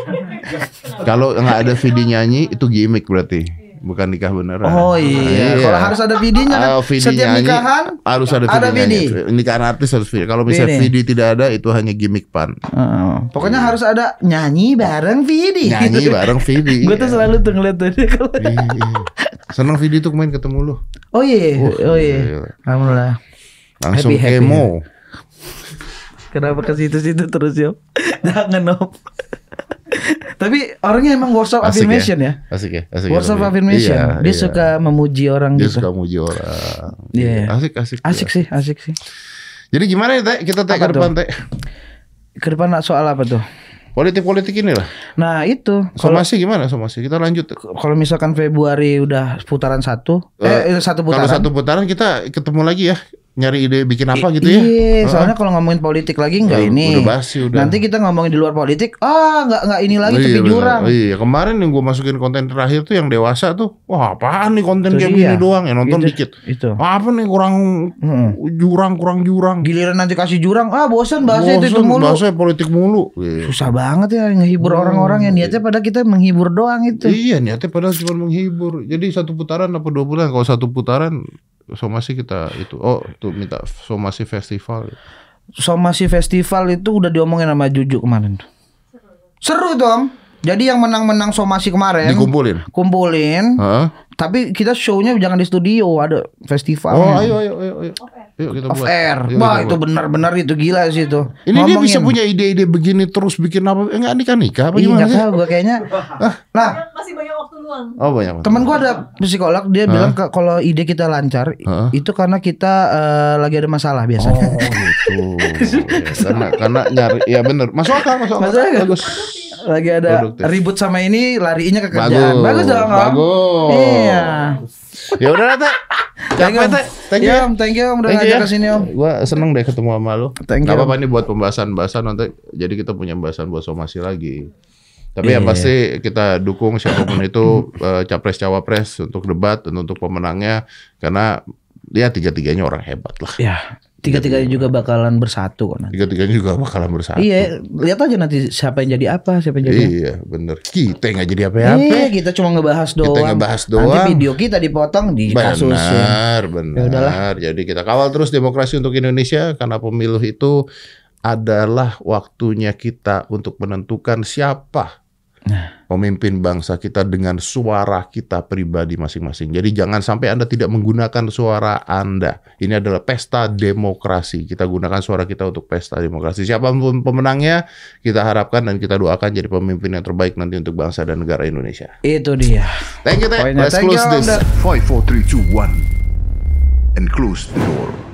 Kalau nggak ada Vidi nyanyi itu gimmick berarti. Bukan nikah beneran. Oh iya. Kalau harus ada Vidi-nya kan. Setiap nikahan harus ada Vidi. Nikahan artis harus Vidi. Kalau misalnya Vidi tidak ada itu hanya gimmick pan. Pokoknya harus ada nyanyi bareng Vidi. Gue tuh selalu tuh ngeliat tuh dia kalau. Seneng Vidi tuh main ketemu lu. Oh iya. Alhamdulillah. Langsung kemo. Kenapa ke situ-situ terus ya? Jangan Om. Tapi orangnya emang words of affirmation ya. Asik ya. Words of affirmation. Dia suka memuji orang gitu. Iya. Asik sih. Jadi gimana ya Teh? Kita Teh ke depan Teh. Ke depan soal apa tuh? Politik inilah. Nah itu. Somasi gimana somasi? Kita lanjut. Kalau misalkan Februari udah putaran satu putaran. Kalau satu putaran kita ketemu lagi ya. Nyari ide bikin apa gitu ya? Iya, soalnya kalau ngomongin politik lagi nggak ini. Udah basi udah. Nanti kita ngomongin di luar politik, nggak ini lagi tepi jurang. Iya, kemarin yang gue masukin konten terakhir tuh yang dewasa tuh, wah apaan nih konten kayak gini doang, yang nonton dikit. Itu. Apa nih kurang jurang. Giliran nanti kasih jurang, bosan bahasnya itu mulu. Bahasnya politik mulu. Susah banget ya ngehibur orang-orang yang niatnya pada kita menghibur doang itu. Iya, niatnya padahal cuma menghibur. Jadi satu putaran apa 2 putaran? Kalau satu putaran somasi kita itu tuh minta somasi festival. Somasi festival itu udah diomongin sama Juju kemarin. Seru tuh Om. Jadi yang menang somasi kemarin kumpulin. Tapi kita show-nya jangan di studio, ada festival. Ayo. Yuk kita buat. Air. Wah, itu benar-benar itu gila sih itu. Ini dia bisa punya ide-ide begini terus bikin apa? Enggak nikah apa gimana? Iya, enggak tahu gue kayaknya. Nah, masih banyak waktu luang. Oh, banyak. Temen gue ada psikolog, dia bilang kalau ide kita lancar itu karena kita lagi ada masalah biasanya. Oh, gitu. Karena nyari ya benar. Masuk akal. Bagus. Lagi ada produktif. Ribut sama ini larinya ke kerjaan. Bagus dong. Bagus. Iya. Ya udah Teh. Thank you Om udah ngajak ke sini Om. Gua seneng deh ketemu sama lu. Enggak apa-apa ini buat pembahasan nanti jadi kita punya pembahasan buat somasi lagi. Tapi yang pasti kita dukung siapapun itu capres cawapres untuk debat dan untuk pemenangnya karena Ya tiga-tiganya orang hebat lah. Ya, tiga-tiganya juga bakalan bersatu kok nanti. Tiga-tiganya juga bakalan bersatu. Iya, lihat aja nanti siapa yang jadi apa, siapa yang jadi. Iya, bener. Kita nggak jadi apa-apa. Iya, kita cuma ngebahas doang. Kita ngebahas doang. Nanti video kita dipotong di kasus. Benar. Jadi kita kawal terus demokrasi untuk Indonesia karena pemilu itu adalah waktunya kita untuk menentukan siapa pemimpin bangsa kita dengan suara kita pribadi masing-masing. Jadi jangan sampai Anda tidak menggunakan suara Anda. Ini adalah pesta demokrasi. Kita gunakan suara kita untuk pesta demokrasi. Siapapun pemenangnya, kita harapkan dan kita doakan jadi pemimpin yang terbaik nanti untuk bangsa dan negara Indonesia. Itu dia. Thank you, Let's close this. 5, 4, 3, 2, 1 and close the door.